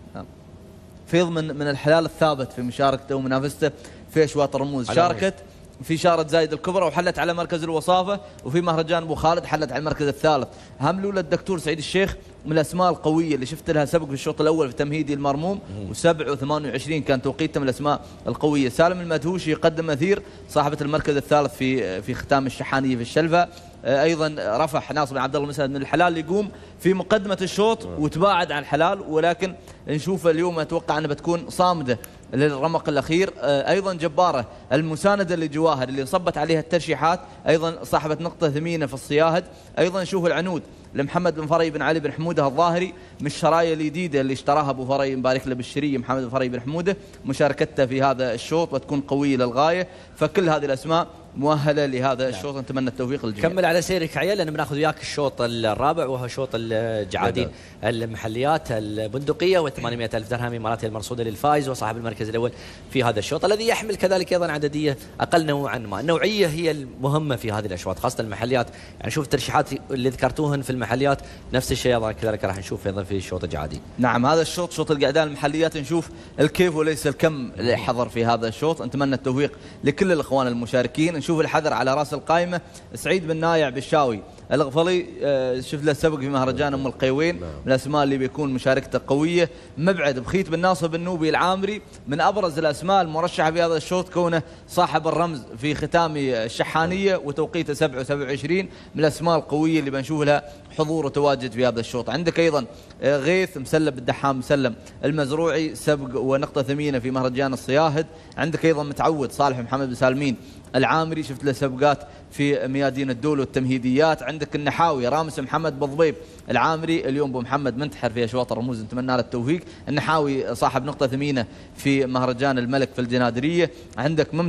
فيض من من الحلال الثابت في مشاركته ومنافسته في اشواط الرموز. شاركت في شارة زايد الكبرى وحلت على مركز الوصافة، وفي مهرجان ابو خالد حلت على المركز الثالث. هملولة الدكتور سعيد الشيخ من الاسماء القويه اللي شفت لها سبق في الشوط الاول في تمهيدي المرموم، وسبعة وثمانية وعشرين كان توقيته من الاسماء القويه. سالم المدهوشي يقدم مثير، صاحبه المركز الثالث في في ختام الشحانيه في الشلفه. ايضا رفح ناصر بن عبد الله المسند من الحلال يقوم في مقدمه الشوط وتباعد عن الحلال، ولكن نشوف اليوم اتوقع انها بتكون صامده للرمق الاخير. ايضا جباره المسانده لجواهر اللي انصبت عليها الترشيحات، ايضا صاحبه نقطه ثمينه في الصياهد. ايضا نشوف العنود لمحمد بن فري بن علي بن حموده الظاهري من الشرايه الجديده اللي اشتراها ابو فري، مبارك له بالشريه محمد بن فري بن حموده، مشاركته في هذا الشوط وتكون قويه للغايه. فكل هذه الاسماء مؤهله لهذا الشوط، نتمنى التوفيق للجميع. كمل على سيرك عيال، لان بناخذ وياك الشوط الرابع وهو شوط الجعادين المحليات البندقيه وثمانمائة ألف درهم اماراتي المرصوده للفائز وصاحب المركز الاول في هذا الشوط، الذي يحمل كذلك ايضا عدديه اقل نوعا ما. النوعيه هي المهمه في هذه الاشواط خاصه المحليات، يعني شوف الترشيحات اللي ذكرتوهن في المحليات نفس الشيء ايضا كذلك راح نشوف ايضا في الشوط الجعادي. نعم هذا الشوط شوط القعدان المحليات، نشوف الكيف وليس الكم اللي حضر في هذا الشوط. نتمنى التوفيق لكل الاخوان المشاركين. نشوف الحذر على راس القائمه سعيد بن نايع بالشاوي الغفلي، شفت له سبق في مهرجان ام القيوين، من الاسماء اللي بيكون مشاركته قويه. مبعد بخيت بن ناصر بن نوبي العامري من ابرز الاسماء المرشحه في هذا الشوط، كونه صاحب الرمز في ختام الشحانيه وتوقيته سبعة وسبعة وعشرين، من الاسماء القويه اللي بنشوف لها حضور وتواجد في هذا الشوط. عندك ايضا غيث مسلم بالدحام مسلم المزروعي، سبق ونقطه ثمينه في مهرجان الصياهد. عندك ايضا متعود صالح محمد بن سالمين العامري، شفت له سبقات في ميادين الدول والتمهيديات. عندك النحاوي رامس محمد بالضبيب العامري، اليوم ابو محمد منتحر في اشواط الرموز، نتمنى له التوفيق. النحاوي صاحب نقطه ثمينه في مهرجان الملك في الجنادريه. عندك ممتع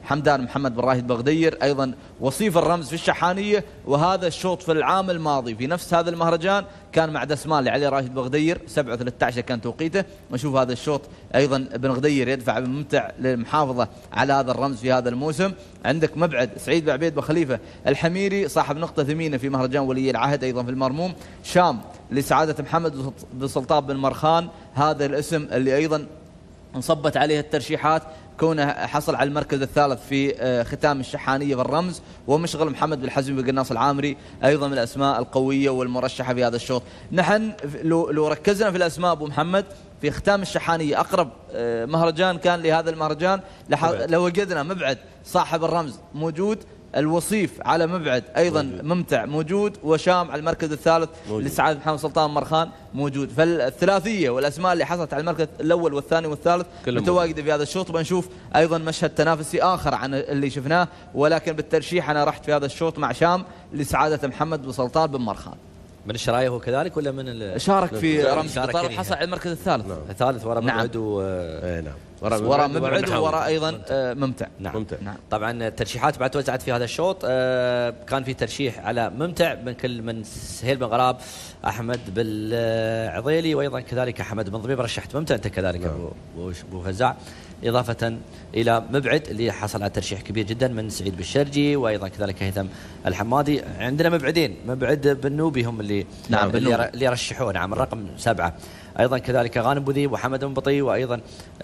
حمدان محمد بن راشد بغدير أيضا وصيف الرمز في الشحانية. وهذا الشوط في العام الماضي في نفس هذا المهرجان كان مع دسمان لعلي راشد بغدير سبعة وثلاثة عشر كان توقيته. ونشوف هذا الشوط أيضا بن غدير يدفع بممتع للمحافظة على هذا الرمز في هذا الموسم. عندك مبعد سعيد بن عبيد بن خليفة الحميري صاحب نقطة ثمينة في مهرجان ولي العهد أيضا في المرموم. شام لسعادة محمد بن سلطان بن مرخان، هذا الاسم اللي أيضا انصبت عليه الترشيحات كونه حصل على المركز الثالث في ختام الشحانية بالرمز. ومشغل محمد بن حزم بن قناص العامري أيضا من الأسماء القوية والمرشحة في هذا الشوط. نحن لو, لو ركزنا في الأسماء أبو محمد في ختام الشحانية أقرب مهرجان كان لهذا المهرجان لو وجدنا مبعد صاحب الرمز موجود، الوصيف على مبعد أيضا موجود. ممتع موجود، وشام على المركز الثالث لسعادة محمد سلطان مرخان موجود. فالثلاثية والأسماء اللي حصلت على المركز الأول والثاني والثالث متواجدة في هذا الشوط. بنشوف أيضا مشهد تنافسي آخر عن اللي شفناه، ولكن بالترشيح أنا رحت في هذا الشوط مع شام لسعادة محمد بن سلطان بن مرخان. من الشرايه هو كذلك ولا من شارك في رمز قطر وحصل على المركز الثالث؟ نعم. الثالث وراء مبعد و اي نعم وراء مبعد وراء ايضا ممتع, ممتع. نعم. ممتع. نعم. طبعا الترشيحات بعد توزعت في هذا الشوط. آه كان في ترشيح على ممتع من كل من سهيل بن غراب، احمد بالعضيلي، وايضا كذلك احمد بن ضبيب رشحت ممتع انت كذلك نعم. ابو ابو فزاع، اضافه الى مبعد اللي حصل على ترشيح كبير جدا من سعيد بالشرجي، وايضا كذلك هيثم الحمادي. عندنا مبعدين، مبعد بالنوبي هم اللي نعم اللي, اللي رشحوه نعم الرقم سبعه، ايضا كذلك غانم بوذيب وحمد بن بطي، وايضا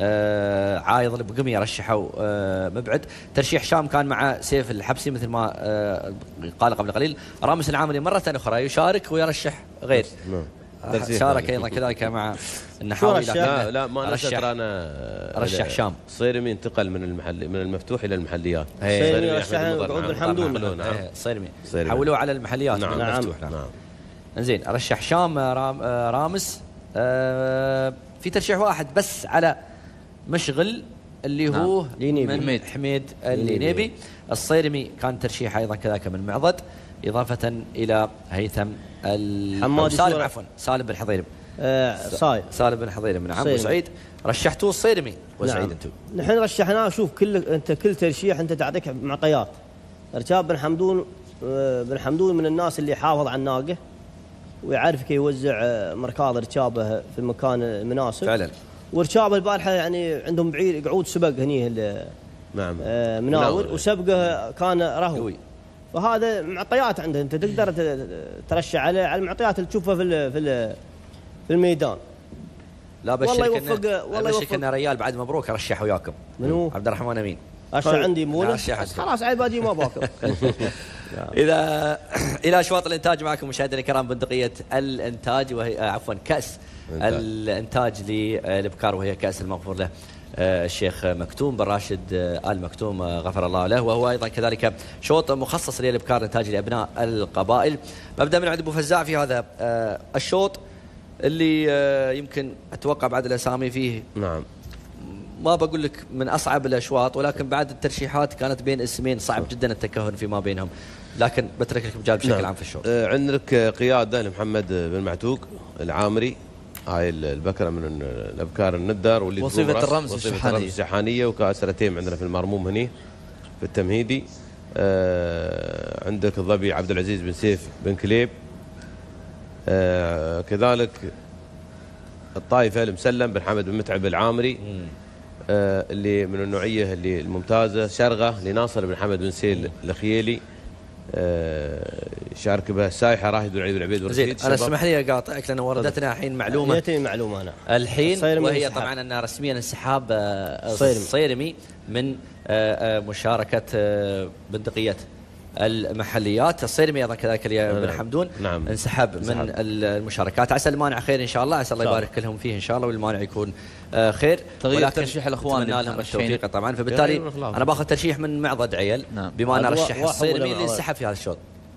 آه عايض البقمي رشحوا آه مبعد. ترشيح شام كان مع سيف الحبسي مثل ما آه قال قبل قليل. رامس العامري مره اخرى يشارك ويرشح غير شارك ايضا كذلك مع النحاوي. لا لا ما نذكر انا رشح شام. صيرمي انتقل من المحل من المفتوح الى المحليات. صيرمي رشح قعود بن حمدون. صيرمي حولوه على المحليات نعم. من المفتوح. نعم. نعم. انزين رشح شام رام رامس. آه في ترشيح واحد بس على مشغل اللي نعم. هو من حميد, حميد اللينيبي. الصيرمي كان ترشيح ايضا كذلك من معضد، اضافه الى هيثم الحمادي سالم عفوا سالم بن حضيرم. آه صاير سالم بن حضيرم نعم. وسعيد رشحتوه الصيرمي وسعيد نعم. انتم نحن رشحناه. شوف كل انت كل ترشيح انت تعطيك معطيات. رجاب بن حمدون بن حمدون من الناس اللي يحافظ على الناقه ويعرف كيف يوزع مركاض ركابه في المكان المناسب فعلا. وركابه البارحه يعني عندهم بعير قعود سبق هني نعم آه مناور وسبقه كان رهو، فهذا معطيات عنده انت تقدر ترشح عليه على المعطيات اللي تشوفها في في في الميدان. لا بشرك والله يوفق والله يوفق ان ريال بعد مبروك رشح وياكم. منو؟ عبد الرحمن امين. رشح عندي مو خلاص عبادي ما باكر. إذا إلى أشواط الإنتاج معكم مشاهدينا الكرام بندقية الإنتاج وهي عفوا كأس الإنتاج للإبكار وهي كأس المغفور له الشيخ مكتوم بن راشد آل مكتوم غفر الله له، وهو أيضا كذلك شوط مخصص للإبكار الإنتاج لأبناء القبائل. ببدأ من عند أبو فزاع في هذا الشوط اللي يمكن أتوقع بعد الأسامي فيه نعم ما بقول لك من أصعب الأشواط، ولكن بعد الترشيحات كانت بين اسمين صعب جدا التكهن فيما بينهم، لكن بترك لك مجال بشكل نعم. عام في الشوط. آه عندك قيادة لمحمد بن معتوق العامري، هاي البكرة من الأبكار الندر واللي وصيفة الرمز الشحانية. الشحانية وكاسرتين عندنا في المرموم هني في التمهيدي. آه عندك الضبي عبد العزيز بن سيف بن كليب. آه كذلك الطائفة المسلم بن حمد بن متعب العامري آه اللي من النوعية اللي الممتازة. شرغة لناصر بن حمد بن سيل الخيالي. آه شارك بها السايحة راشد بن عيد العبيد ورشيد. أنا اسمح لي أقاطعك لأن وردتنا الحين معلومة يتم معلومة أنا الحين وهي طبعا أن رسميا انسحاب الصيرمي من آه مشاركة آه بندقية المحليات. الصيرمي ايضا كذلك بن حمدون نعم. انسحب من المشاركات. عسى المانع خير ان شاء الله، عسى الله يبارك لهم فيه ان شاء الله والمانع يكون خير. تغيير ترشيح الاخوان لهم التوفيق طبعا. فبالتالي انا باخذ ترشيح من معضد عيل نعم. بما ان رشح الصيرمي اللي انسحب في هذا الشوط.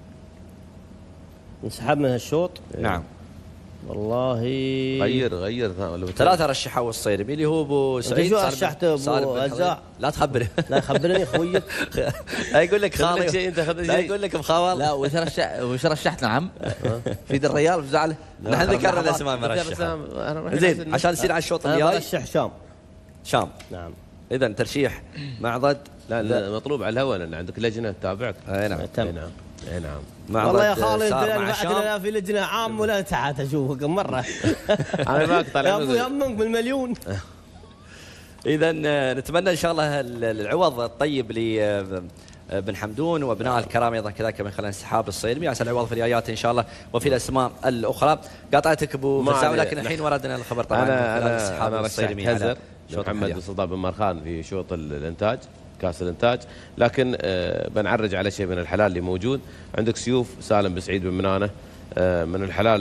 انسحب من هالشوط نعم والله غير غير ثلاثة رشحوا الصيرمي اللي هو ابو سعيد. رشحت ابو هزاع. لا تخبره لا خبرني اخوي. لا يقول لك خالي شيء انت خذ لا يقول لك مخاول. لا وش رشح وش رشحت نعم في الريال في زعله. نحن ذكرنا الاسماء مرشحه زين عشان نصير على الشوط الجاي. رشح شام. شام نعم. اذا ترشيح معضد لا مطلوب على الهواء لان عندك لجنه تتابعك. اي نعم تم. اي نعم اي نعم. والله يا خالد بعتنا في لجنه عام ولا تعال اشوفك مره. انا ما اقطع يا ابوي همك بالمليون. اذا نتمنى ان شاء الله العوض الطيب ل بن حمدون وابناء الكرام ايضا كذلك من خلال انسحاب الصيلمي عسى العوض في الجايات ان شاء الله وفي الاسماء الاخرى. قاطعتك ابو فزاع ولكن الحين وردنا الخبر طبعا انا انا انا الصيلمي هزر محمد بن سلطان بن مرخان في شوط الانتاج كاس الانتاج، لكن آه بنعرج على شيء من الحلال اللي موجود. عندك سيوف سالم بن سعيد بن منانه آه من الحلال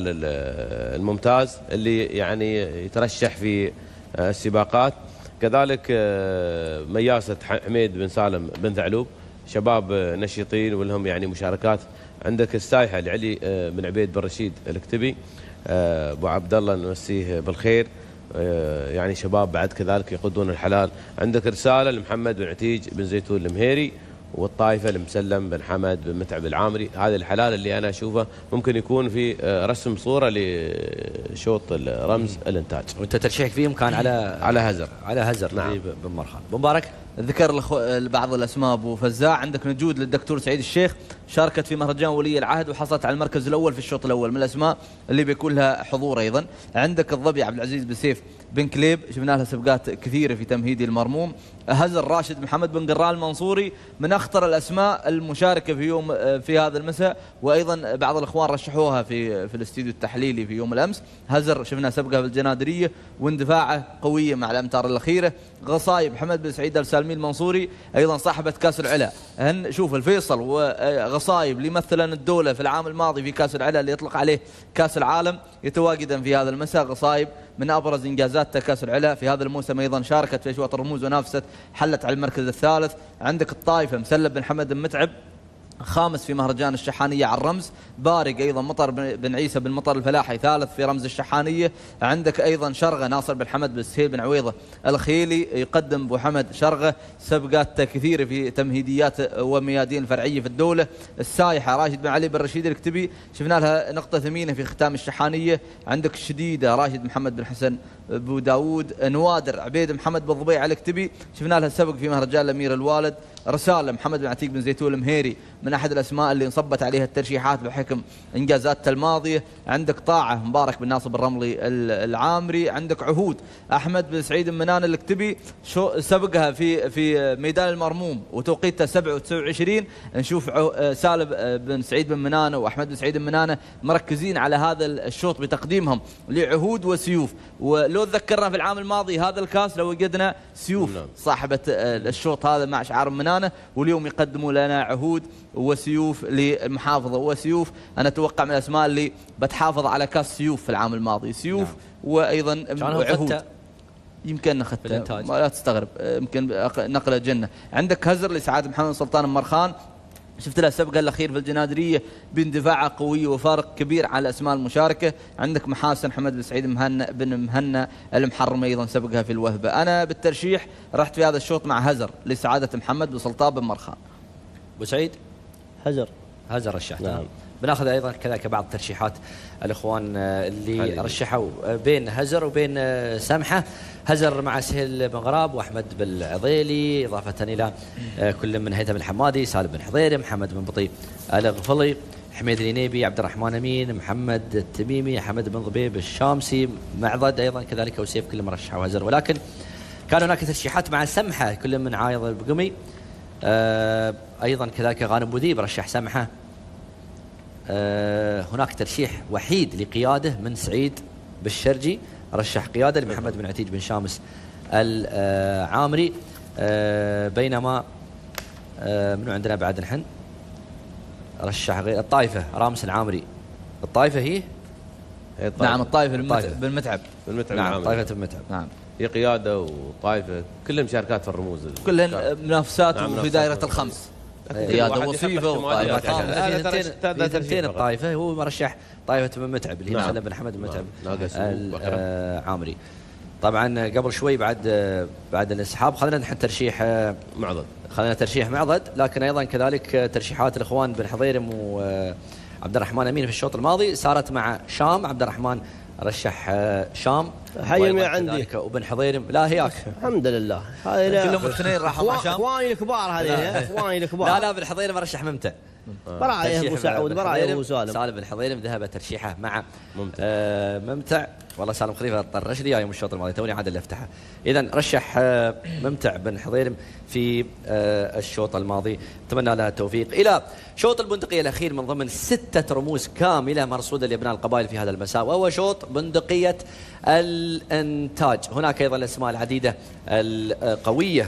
الممتاز اللي يعني يترشح في آه السباقات. كذلك آه مياسه حميد بن سالم بن ثعلوب شباب نشيطين ولهم يعني مشاركات. عندك السايحه لعلي بن عبيد بن رشيد الكتبي ابو عبد الله نمسيه بالخير، يعني شباب بعد كذلك يقودون الحلال. عندك رساله لمحمد بن عتيج بن زيتون المهيري والطائفه لمسلم بن حمد بن متعب العامري. هذا الحلال اللي انا اشوفه ممكن يكون في رسم صوره لشوط رمز الانتاج. وانت ترشيحك فيهم كان على على هزر على هزر نعم بن مرخان. مبارك ذكر بعض الاسماء ابو فزاع. عندك نجود للدكتور سعيد الشيخ شاركت في مهرجان ولي العهد وحصلت على المركز الاول في الشوط الاول، من الاسماء اللي بيكون لها حضور ايضا. عندك الضبي عبد العزيز بن سيف بن كليب شفنا لها سبقات كثيره في تمهيدي المرموم. هزر راشد محمد بن قرال المنصوري من اخطر الاسماء المشاركه في يوم في هذا المساء، وايضا بعض الاخوان رشحوها في في الاستديو التحليلي في يوم الامس. هزر شفنا سبقه في الجنادريه واندفاعه قويه مع الامتار الاخيره. غصايب محمد بن سعيد السالمي المنصوري ايضا صاحبه كاس العلا. هن شوف الفيصل وغصايب اللي مثلا الدوله في العام الماضي في كاس العلا اللي يطلق عليه كاس العالم يتواجدا في هذا المساء. غصايب من ابرز انجازات كاس العلا في هذا الموسم، ايضا شاركت في اشواط الرموز ونافست حلت على المركز الثالث. عندك الطائفه مسلم بن حمد بن متعب خامس في مهرجان الشحانية على الرمز. بارق أيضا مطر بن عيسى بن مطر الفلاحي ثالث في رمز الشحانية. عندك أيضا شرغة ناصر بن حمد بن سهيل بن عويضة الخيلي يقدم أبو حمد شرغة سبقات كثيرة في تمهيديات وميادين الفرعية في الدولة. السايحة راشد بن علي بن رشيد الكتبي شفنا لها نقطة ثمينة في ختام الشحانية. عندك الشديدة راشد محمد بن حسن ابو داود. نوادر عبيد محمد بن ضبيع الكتبي شفنا لها سبق في مهرجان الامير الوالد. رسالة محمد بن عتيق بن زيتون المهيري من احد الاسماء اللي انصبت عليها الترشيحات بحكم انجازاتها الماضيه. عندك طاعه مبارك بن ناصر الرملي العامري. عندك عهود احمد بن سعيد بن منان الكتبي سبقها في في ميدان المرموم وتوقيتها سبعة وتسعة وعشرين. نشوف سالم بن سعيد بن منانه واحمد بن سعيد بن منانه مركزين على هذا الشوط بتقديمهم لعهود وسيوف. ولو تذكرنا في العام الماضي هذا الكاس لو وجدنا سيوف صاحبه الشوط هذا مع شعار منانه، واليوم يقدموا لنا عهود وسيوف للمحافظه. وسيوف انا اتوقع من الاسماء اللي بتحافظ على كاس سيوف في العام الماضي. سيوف نعم. وايضا عهود يمكن ناخذها لا تستغرب يمكن نقله جنه. عندك هزر لسعاده محمد سلطان مرخان شفت له السبقه الاخير في الجنادريه باندفاعه قويه وفارق كبير على الاسماء المشاركه. عندك محاسن حمد بن سعيد مهنا بن مهنا المحرم ايضا سبقها في الوهبه. انا بالترشيح رحت في هذا الشوط مع هزر لسعاده محمد بن سلطان بن مرخان. ابو سعيد هزر هزر رشحت نعم. بناخذ ايضا كذلك بعض ترشيحات الاخوان اللي حليل. رشحوا بين هزر وبين سمحه. هزر مع سهيل بن غراب واحمد بن عضيلي اضافه الى كل من هيثم الحمادي سالم بن حضيري محمد بن بطي الغفلي حميد الينيبي عبد الرحمن امين محمد التميمي حمد بن ضبيب الشامسي معضد ايضا كذلك وسيف كل من رشحوا هزر. ولكن كان هناك ترشيحات مع سمحه كل من عايض البقمي ايضا كذلك غانم بوذيب رشح سمحه. أه هناك ترشيح وحيد لقياده من سعيد بالشرجي رشح قياده لمحمد بن عتيج بن شامس العامري. أه بينما أه منو عندنا بعد نحن رشح الطائفه رامس العامري. الطائفه هي الطائفة. نعم الطائفه بالمتعب بالمتعب نعم طائفه المتعب نعم هي قياده وطائفه كلها مشاركات في الرموز كلهن منافسات نعم في دائره الخمس قياده وصيفه وطائفه في ثنتين الطائفه هو مرشح طائفه بن متعب اللي هي نعم. بن حمد بن متعب العامري. طبعا قبل شوي بعد بعد الانسحاب خلينا نحن ترشيح معضد خلينا ترشيح معضد لكن ايضا كذلك ترشيحات الاخوان بن حضيرم وعبد الرحمن امين في الشوط الماضي صارت مع شام. عبد الرحمن رشح شام حي ما عندي وبن حضيرم لا هياك الحمد لله. هاي كلهم الاثنين راحوا مع شام. اخواني الكبار هذه اخواني الكبار. لا لا بن حضيرم رشح ممتع. برايه ابو سعود برايه ابو سالم. سالم بن حضيرم ذهب ترشيحه مع ممتع. آه ممتع والله سالم خليفه طرش لي يوم الشوط الماضي توني عاد اللي افتحه. اذا رشح آه ممتع بن حضيرم في آه الشوط الماضي، اتمنى له التوفيق. الى شوط البندقيه الاخير من ضمن سته رموز كامله مرصوده لابناء القبائل في هذا المساء، وهو شوط بندقيه الانتاج. هناك ايضا الاسماء العديده القويه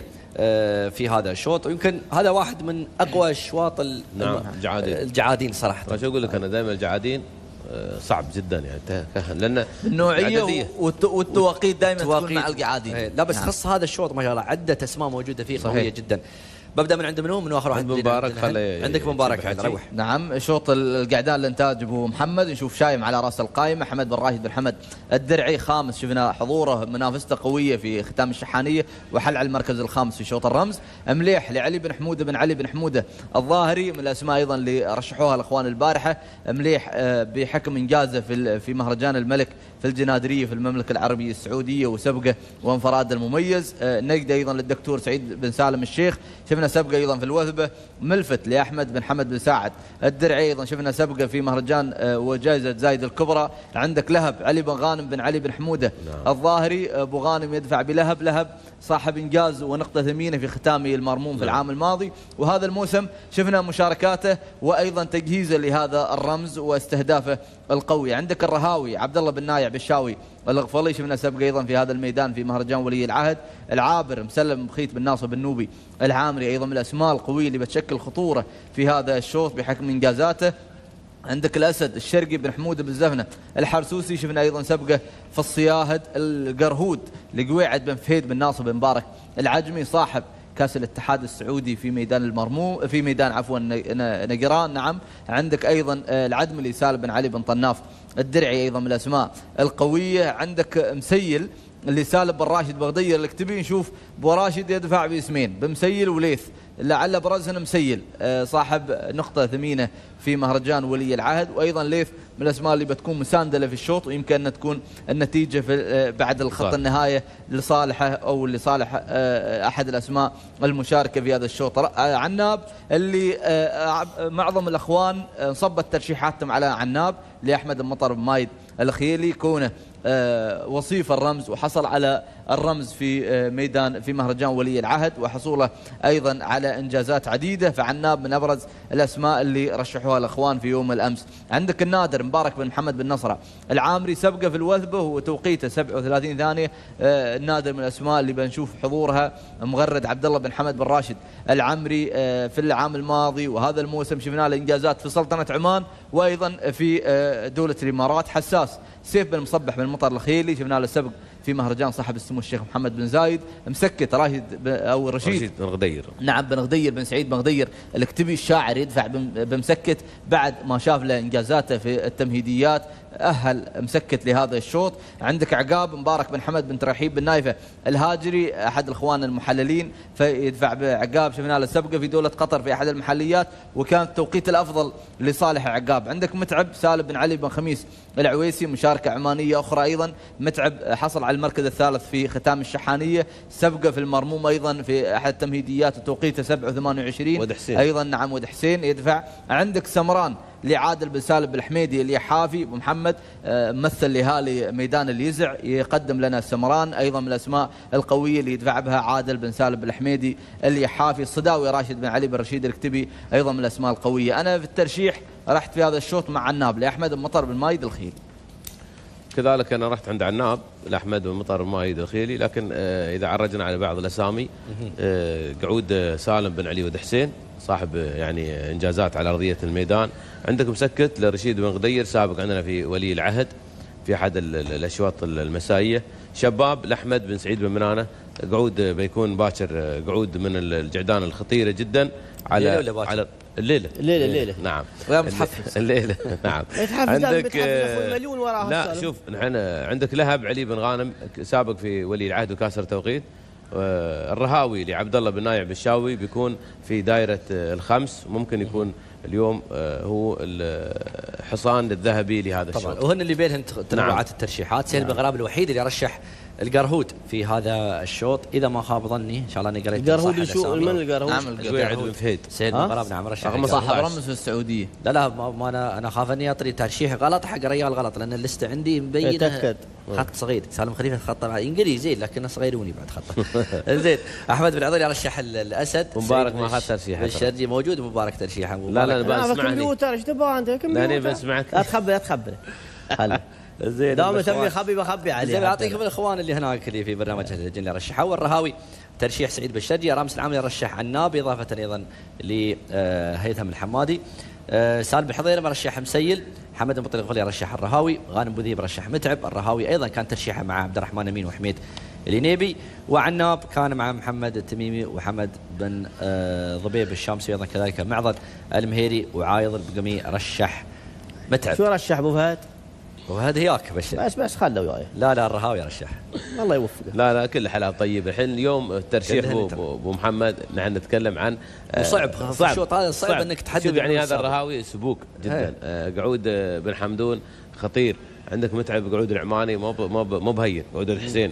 في هذا الشوط، ويمكن هذا واحد من اقوى اشواط نعم الجعادين الجعادين صراحه. شو اقول لك انا دائما الجعادين صعب جدا يعني لان النوعيه والتوقيت دائما تكون مع القعادين. لا بس خص هذا الشوط ما شاء الله عده اسماء موجوده فيه قويه جدا. ببدا من عند منهم من اخر واحد مبارك. خلي عندك مبارك روح. نعم شوط القعدان الانتاج ابو محمد نشوف شايم على راس القائمه، حمد بن راشد بن حمد الدرعي خامس، شفنا حضوره منافسته قويه في ختام الشحانيه وحل على المركز الخامس في شوط الرمز. مليح لعلي بن حموده بن علي بن حموده الظاهري من الاسماء ايضا اللي رشحوها الاخوان البارحه. مليح بحكم انجازه في في مهرجان الملك في الجنادريه في المملكه العربيه السعوديه وسبقه وانفراد المميز. نقد ايضا للدكتور سعيد بن سالم الشيخ، شفنا سبقه ايضا في الوثبه. ملفت لاحمد بن حمد بن ساعد الدرعي ايضا شفنا سبقه في مهرجان وجائزه زايد الكبرى. عندك لهب علي بن غانم بن علي بن حموده نعم. الظاهري ابو غانم يدفع بلهب، لهب صاحب انجاز ونقطه ثمينه في ختامه المرموم نعم. في العام الماضي، وهذا الموسم شفنا مشاركاته وايضا تجهيزه لهذا الرمز واستهدافه القوي. عندك الرهاوي عبد الله بن نايع بالشاوي الغفلي شفنا سبق ايضا في هذا الميدان في مهرجان ولي العهد. العابر مسلم بخيت بن ناصر بن نوبي العامري ايضا من الاسماء القويه اللي بتشكل خطوره في هذا الشوط بحكم انجازاته. عندك الاسد الشرقي بن حمود بن زفنه الحرسوسي شفنا ايضا سبقه في الصياهد. القرهود لقويعد بن فهيد بن ناصر بن مبارك العجمي صاحب كاس الاتحاد السعودي في ميدان المرمو في ميدان عفوا نقران نعم. عندك ايضا العدملي سالم بن علي بن طناف الدرعي ايضا من الاسماء القويه. عندك مسيل اللي سالم بن راشد بغدير الكتبي، نشوف بو راشد يدفع باسمين بمسيل وليث، لعل برزنا مسيل صاحب نقطه ثمينه في مهرجان ولي العهد، وايضا ليث من الاسماء اللي بتكون مساندله في الشوط ويمكن ان تكون النتيجه في بعد الخط النهايه لصالحه او لصالح احد الاسماء المشاركه في هذا الشوط. عناب اللي معظم الاخوان انصبت ترشيحاتهم على عناب لاحمد المطر بن مايد الخيلي كونه وصيف الرمز وحصل على الرمز في ميدان في مهرجان ولي العهد وحصوله ايضا على انجازات عديده، فعناب من ابرز الاسماء اللي رشحوها الاخوان في يوم الامس. عندك النادر مبارك بن محمد بن نصره العامري سبقه في الوثبه وتوقيته سبعة وثلاثين ثانيه. النادر من الاسماء اللي بنشوف حضورها. مغرد عبد الله بن حمد بن راشد العمري في العام الماضي وهذا الموسم شفنا له انجازات في سلطنه عمان وايضا في دوله الامارات. حساس سيف بن مصبح بن المطر الخيلي شفنا له سبق في مهرجان صاحب السمو الشيخ محمد بن زايد. مسكت راشد او رشيد, رشيد بن غدير نعم بن غدير بن سعيد بن غدير الكتبي الشاعر يدفع بمسكت بعد ما شاف له انجازاته في التمهيديات أهل مسكت لهذا الشوط. عندك عقاب مبارك بن حمد بن ترحيب بن نايفة الهاجري أحد الإخوان المحللين فيدفع بعقاب شفنا له سبقة في دولة قطر في أحد المحليات وكان التوقيت الأفضل لصالح عقاب. عندك متعب سالم بن علي بن خميس العويسي مشاركة عمانية أخرى أيضا. متعب حصل على المركز الثالث في ختام الشحانية سبقة في المرموم أيضا في أحد التمهيديات وتوقيته سبعة وثمانية وعشرين ودحسين أيضا نعم ودحسين يدفع. عندك سمران لعادل بن سالم بالحميدي اللي حافي محمد ممثل لهالي ميدان اليزع يقدم لنا سمران أيضا من الأسماء القوية اللي يدفع بها عادل بن سالم بالحميدي اللي حافي. الصداوي راشد بن علي بن رشيد الكتبي أيضا من الأسماء القوية. أنا في الترشيح رحت في هذا الشوط مع عناب لأحمد المطر بن مايد الخيلي. كذلك أنا رحت عند عناب لأحمد بن مطر بن مايد الخيلي. لكن إذا عرجنا على بعض الأسامي قعود سالم بن علي ودحسين صاحب يعني انجازات على ارضيه الميدان. عندك مسكت لرشيد بن غدير سابق عندنا في ولي العهد في احد الاشواط المسائيه. شباب لاحمد بن سعيد بن منانه قعود بيكون باكر قعود من الجعدان الخطيره جدا على على الليله الليله الليله نعم لا متحفز الليله نعم. عندك مليون وراها لا شوف نحن عندك لهب علي بن غانم سابق في ولي العهد وكاسر توقيت الرهاوي لعبد الله بن نايع بالشاوي بيكون في دائرة الخمس، ممكن يكون اليوم هو الحصان الذهبي لهذا الشوط. طبعا وهن اللي بينهم تنوعات الترشيحات. سهيل بن غراب الوحيد اللي رشح القرهود في هذا الشوط اذا ما خاب ظني، ان شاء الله اني قريت القرهود. شو من القرهود؟ نعم القرهود بن فهيد. سهيل بن غراب نعم رشح صاحب رمز في السعوديه. لا لا ما, ما انا انا خاف اني اطري ترشيح غلط حق ريال غلط، لان اللسته عندي مبينه خط صغير. سالم خليفه خط انجليزي لكنه صغيروني بعد خطه. زين. احمد بن عضيل يرشح الاسد. مبارك ما اخذ ترشيحه. الشرجي موجود مبارك ترشيحه. لا لا بسمعني. كمبيوتر ايش تبغى انت؟ كمبيوتر. لا بسمعك. لا تخبي لا تخبي. هلا. زين دام تبي خبي بخبي عليه. زين اعطيكم الاخوان اللي هناك اللي في برنامج اللي اللي رشحوا. الرهاوي ترشيح سعيد بالشرجي، رامز العامري رشح عناب اضافه ايضا لهيثم الحمادي، سالم بن حضيره مرشح مسيل، حمد بن طليق رشح الرهاوي، غانم بوذيب رشح متعب. الرهاوي ايضا كان ترشيحه مع عبد الرحمن امين وحميد الينيبي، وعناب كان مع محمد التميمي وحمد بن ضبيب الشامسي، ايضا كذلك معضد المهيري وعايض البقمي رشح متعب. شو رشح ابو فهد؟ وهذا هياك بشر. بس بس خله وياي. لا لا الرهاوي رشح. الله يوفقه. لا لا كل حلال طيب. الحين اليوم الترشيح ابو محمد نحن نتكلم عن صعب صعب الشوط هذا صعب, صعب انك تحدد. يعني هذا الرهاوي سبوك جدا. آه قعود بن حمدون خطير، عندك متعب قعود العماني مو مو مو بهين، قعود الحسين.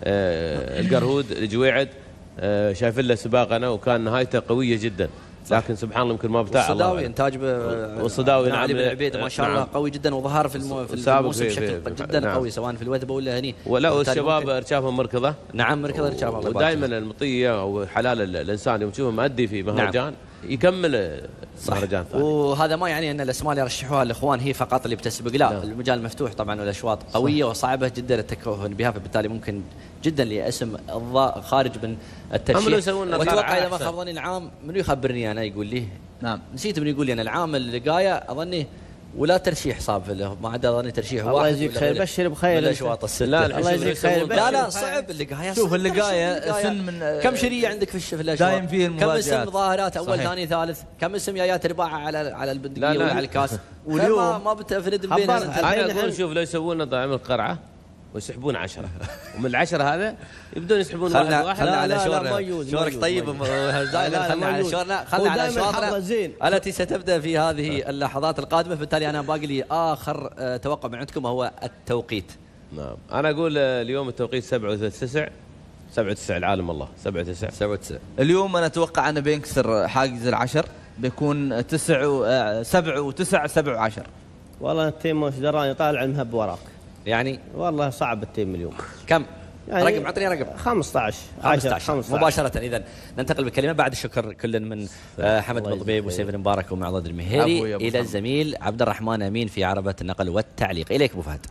آه القرهود الجويعد آه شايف له سباق انا وكان نهايته قويه جدا، لكن سبحان الله يمكن ما بتاع الله. والصداوي انتاج والصداوي نعم علي بن عبيد ما شاء الله نعم قوي جدا، وظهر في المو... في الموسم بشكل جدا نعم قوي سواء في الوثبه ولا هني. ولا والشباب ارشافهم مركضه. نعم مركضه ارشافهم. ودائما المطيه او حلال الانسان يوم تشوفه مؤدي في مهرجان نعم يكمل مهرجان ثاني. وهذا ما يعني ان الاسماء اللي رشحوها الاخوان هي فقط اللي بتسبق، لا نعم. المجال مفتوح طبعا والاشواط قويه وصعبه جدا التكهن بها، فبالتالي ممكن جدا لاسم خارج من الترشيح. واتوقع اذا ما خاب ظني العام منو يخبرني انا يقول لي نعم نسيت من يقول لي انا العام اللي جايه اظني ولا ترشيح صاب له ما عدا ظني ترشيح واحد. الله يجزيك خير بشر بخير الاشواط السته. لا الله يجزيك خير. لا لا صعب اللقايه. شوف اللقايه سن من كم شريه عندك في في الاشواط دايم فيه المواجهات، كم اسم ظاهرات اول ثاني ثالث، كم اسم جايات رباعه على على البندقيه ولا على الكاس. واليوم ما بتفرد بينهم. انا اقول شوف لو يسوون طعم القرعه ويسحبون عشرة ومن العشرة هذا يبدون يسحبون واحد واحد. خلنا على شورنا شورك طيب خلنا على شورنا خلنا على شورنا التي ستبدأ في هذه اللحظات القادمة. بالتالي أنا باقي لي آخر توقع من عندكم هو التوقيت. نعم أنا أقول اليوم التوقيت سبعة وتسعة سبعة وتسعة العالم الله سبعة وتسعة سبعة وتسعة. اليوم أنا أتوقع أنه بينكسر حاجز العشر، بيكون تسعة سبعة وتسعة سبعة وعشر. والله التيم مش دراني طالع المهب وراك يعني والله صعب التيم اليوم. كم يعني رقم؟ عطني رقم. خمسة عشر خمسة عشر مباشرة. إذا ننتقل بالكلمة بعد الشكر كل من حمد بن ضبيب وسيف المبارك ومعضد المهيري إلى الزميل عبد الرحمن أمين في عربة النقل والتعليق. إليك أبو فهد.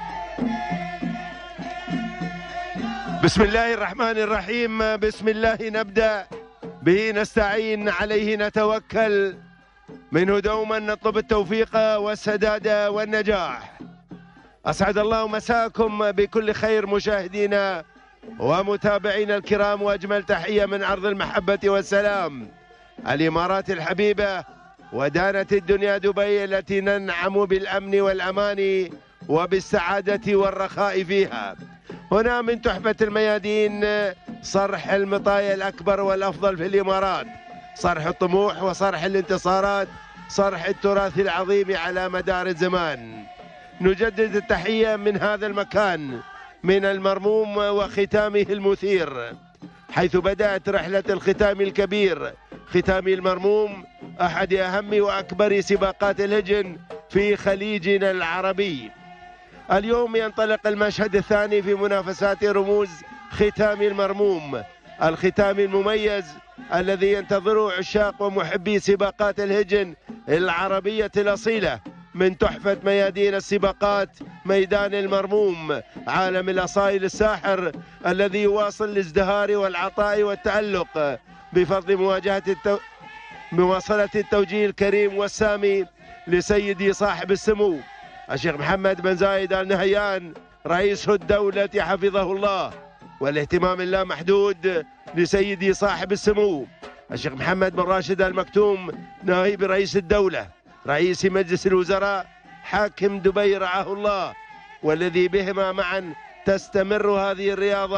بسم الله الرحمن الرحيم، بسم الله نبدأ، به نستعين، عليه نتوكل، منه دوما نطلب التوفيق والسداد والنجاح. أسعد الله مساكم بكل خير مشاهدينا ومتابعينا الكرام، وأجمل تحية من أرض المحبة والسلام الإمارات الحبيبة ودانت الدنيا دبي التي ننعم بالأمن والأمان وبالسعادة والرخاء فيها. هنا من تحفة الميادين صرح المطايا الأكبر والأفضل في الإمارات، صرح الطموح وصرح الانتصارات، صرح التراث العظيم على مدار الزمان. نجدد التحية من هذا المكان من المرموم وختامه المثير، حيث بدأت رحلة الختام الكبير، ختام المرموم، أحد أهم وأكبر سباقات الهجن في خليجنا العربي. اليوم ينطلق المشهد الثاني في منافسات رموز ختام المرموم، الختام المميز الذي ينتظره عشاق ومحبي سباقات الهجن العربية الأصيلة. من تحفة ميادين السباقات ميدان المرموم، عالم الأصايل الساحر الذي يواصل الازدهار والعطاء والتألق بفضل مواجهة التو... مواصلة التوجيه الكريم والسامي لسيدي صاحب السمو الشيخ محمد بن زايد آل نهيان رئيس الدولة حفظه الله، والاهتمام اللامحدود لسيدي صاحب السمو الشيخ محمد بن راشد آل مكتوم نائب رئيس الدولة رئيس مجلس الوزراء حاكم دبي رعاه الله، والذي بهما معا تستمر هذه الرياضة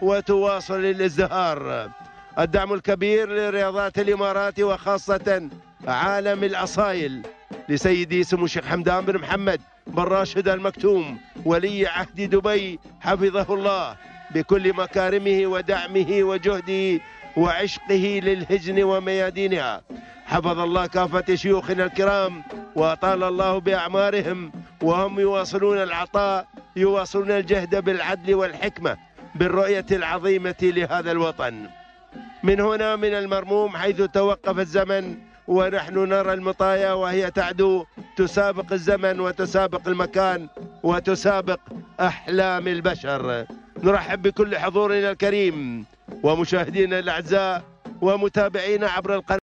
وتواصل الازدهار. الدعم الكبير لرياضات الإمارات وخاصة عالم الأصايل لسيدي سمو الشيخ حمدان بن محمد بن راشد المكتوم ولي عهد دبي حفظه الله بكل مكارمه ودعمه وجهده وعشقه للهجن وميادينها. حفظ الله كافة شيوخنا الكرام وأطال الله بأعمارهم وهم يواصلون العطاء، يواصلون الجهد بالعدل والحكمة بالرؤية العظيمة لهذا الوطن. من هنا من المرموم حيث توقف الزمن ونحن نرى المطايا وهي تعدو تسابق الزمن وتسابق المكان وتسابق أحلام البشر. نرحب بكل حضورنا الكريم ومشاهدينا الأعزاء ومتابعينا عبر القناة.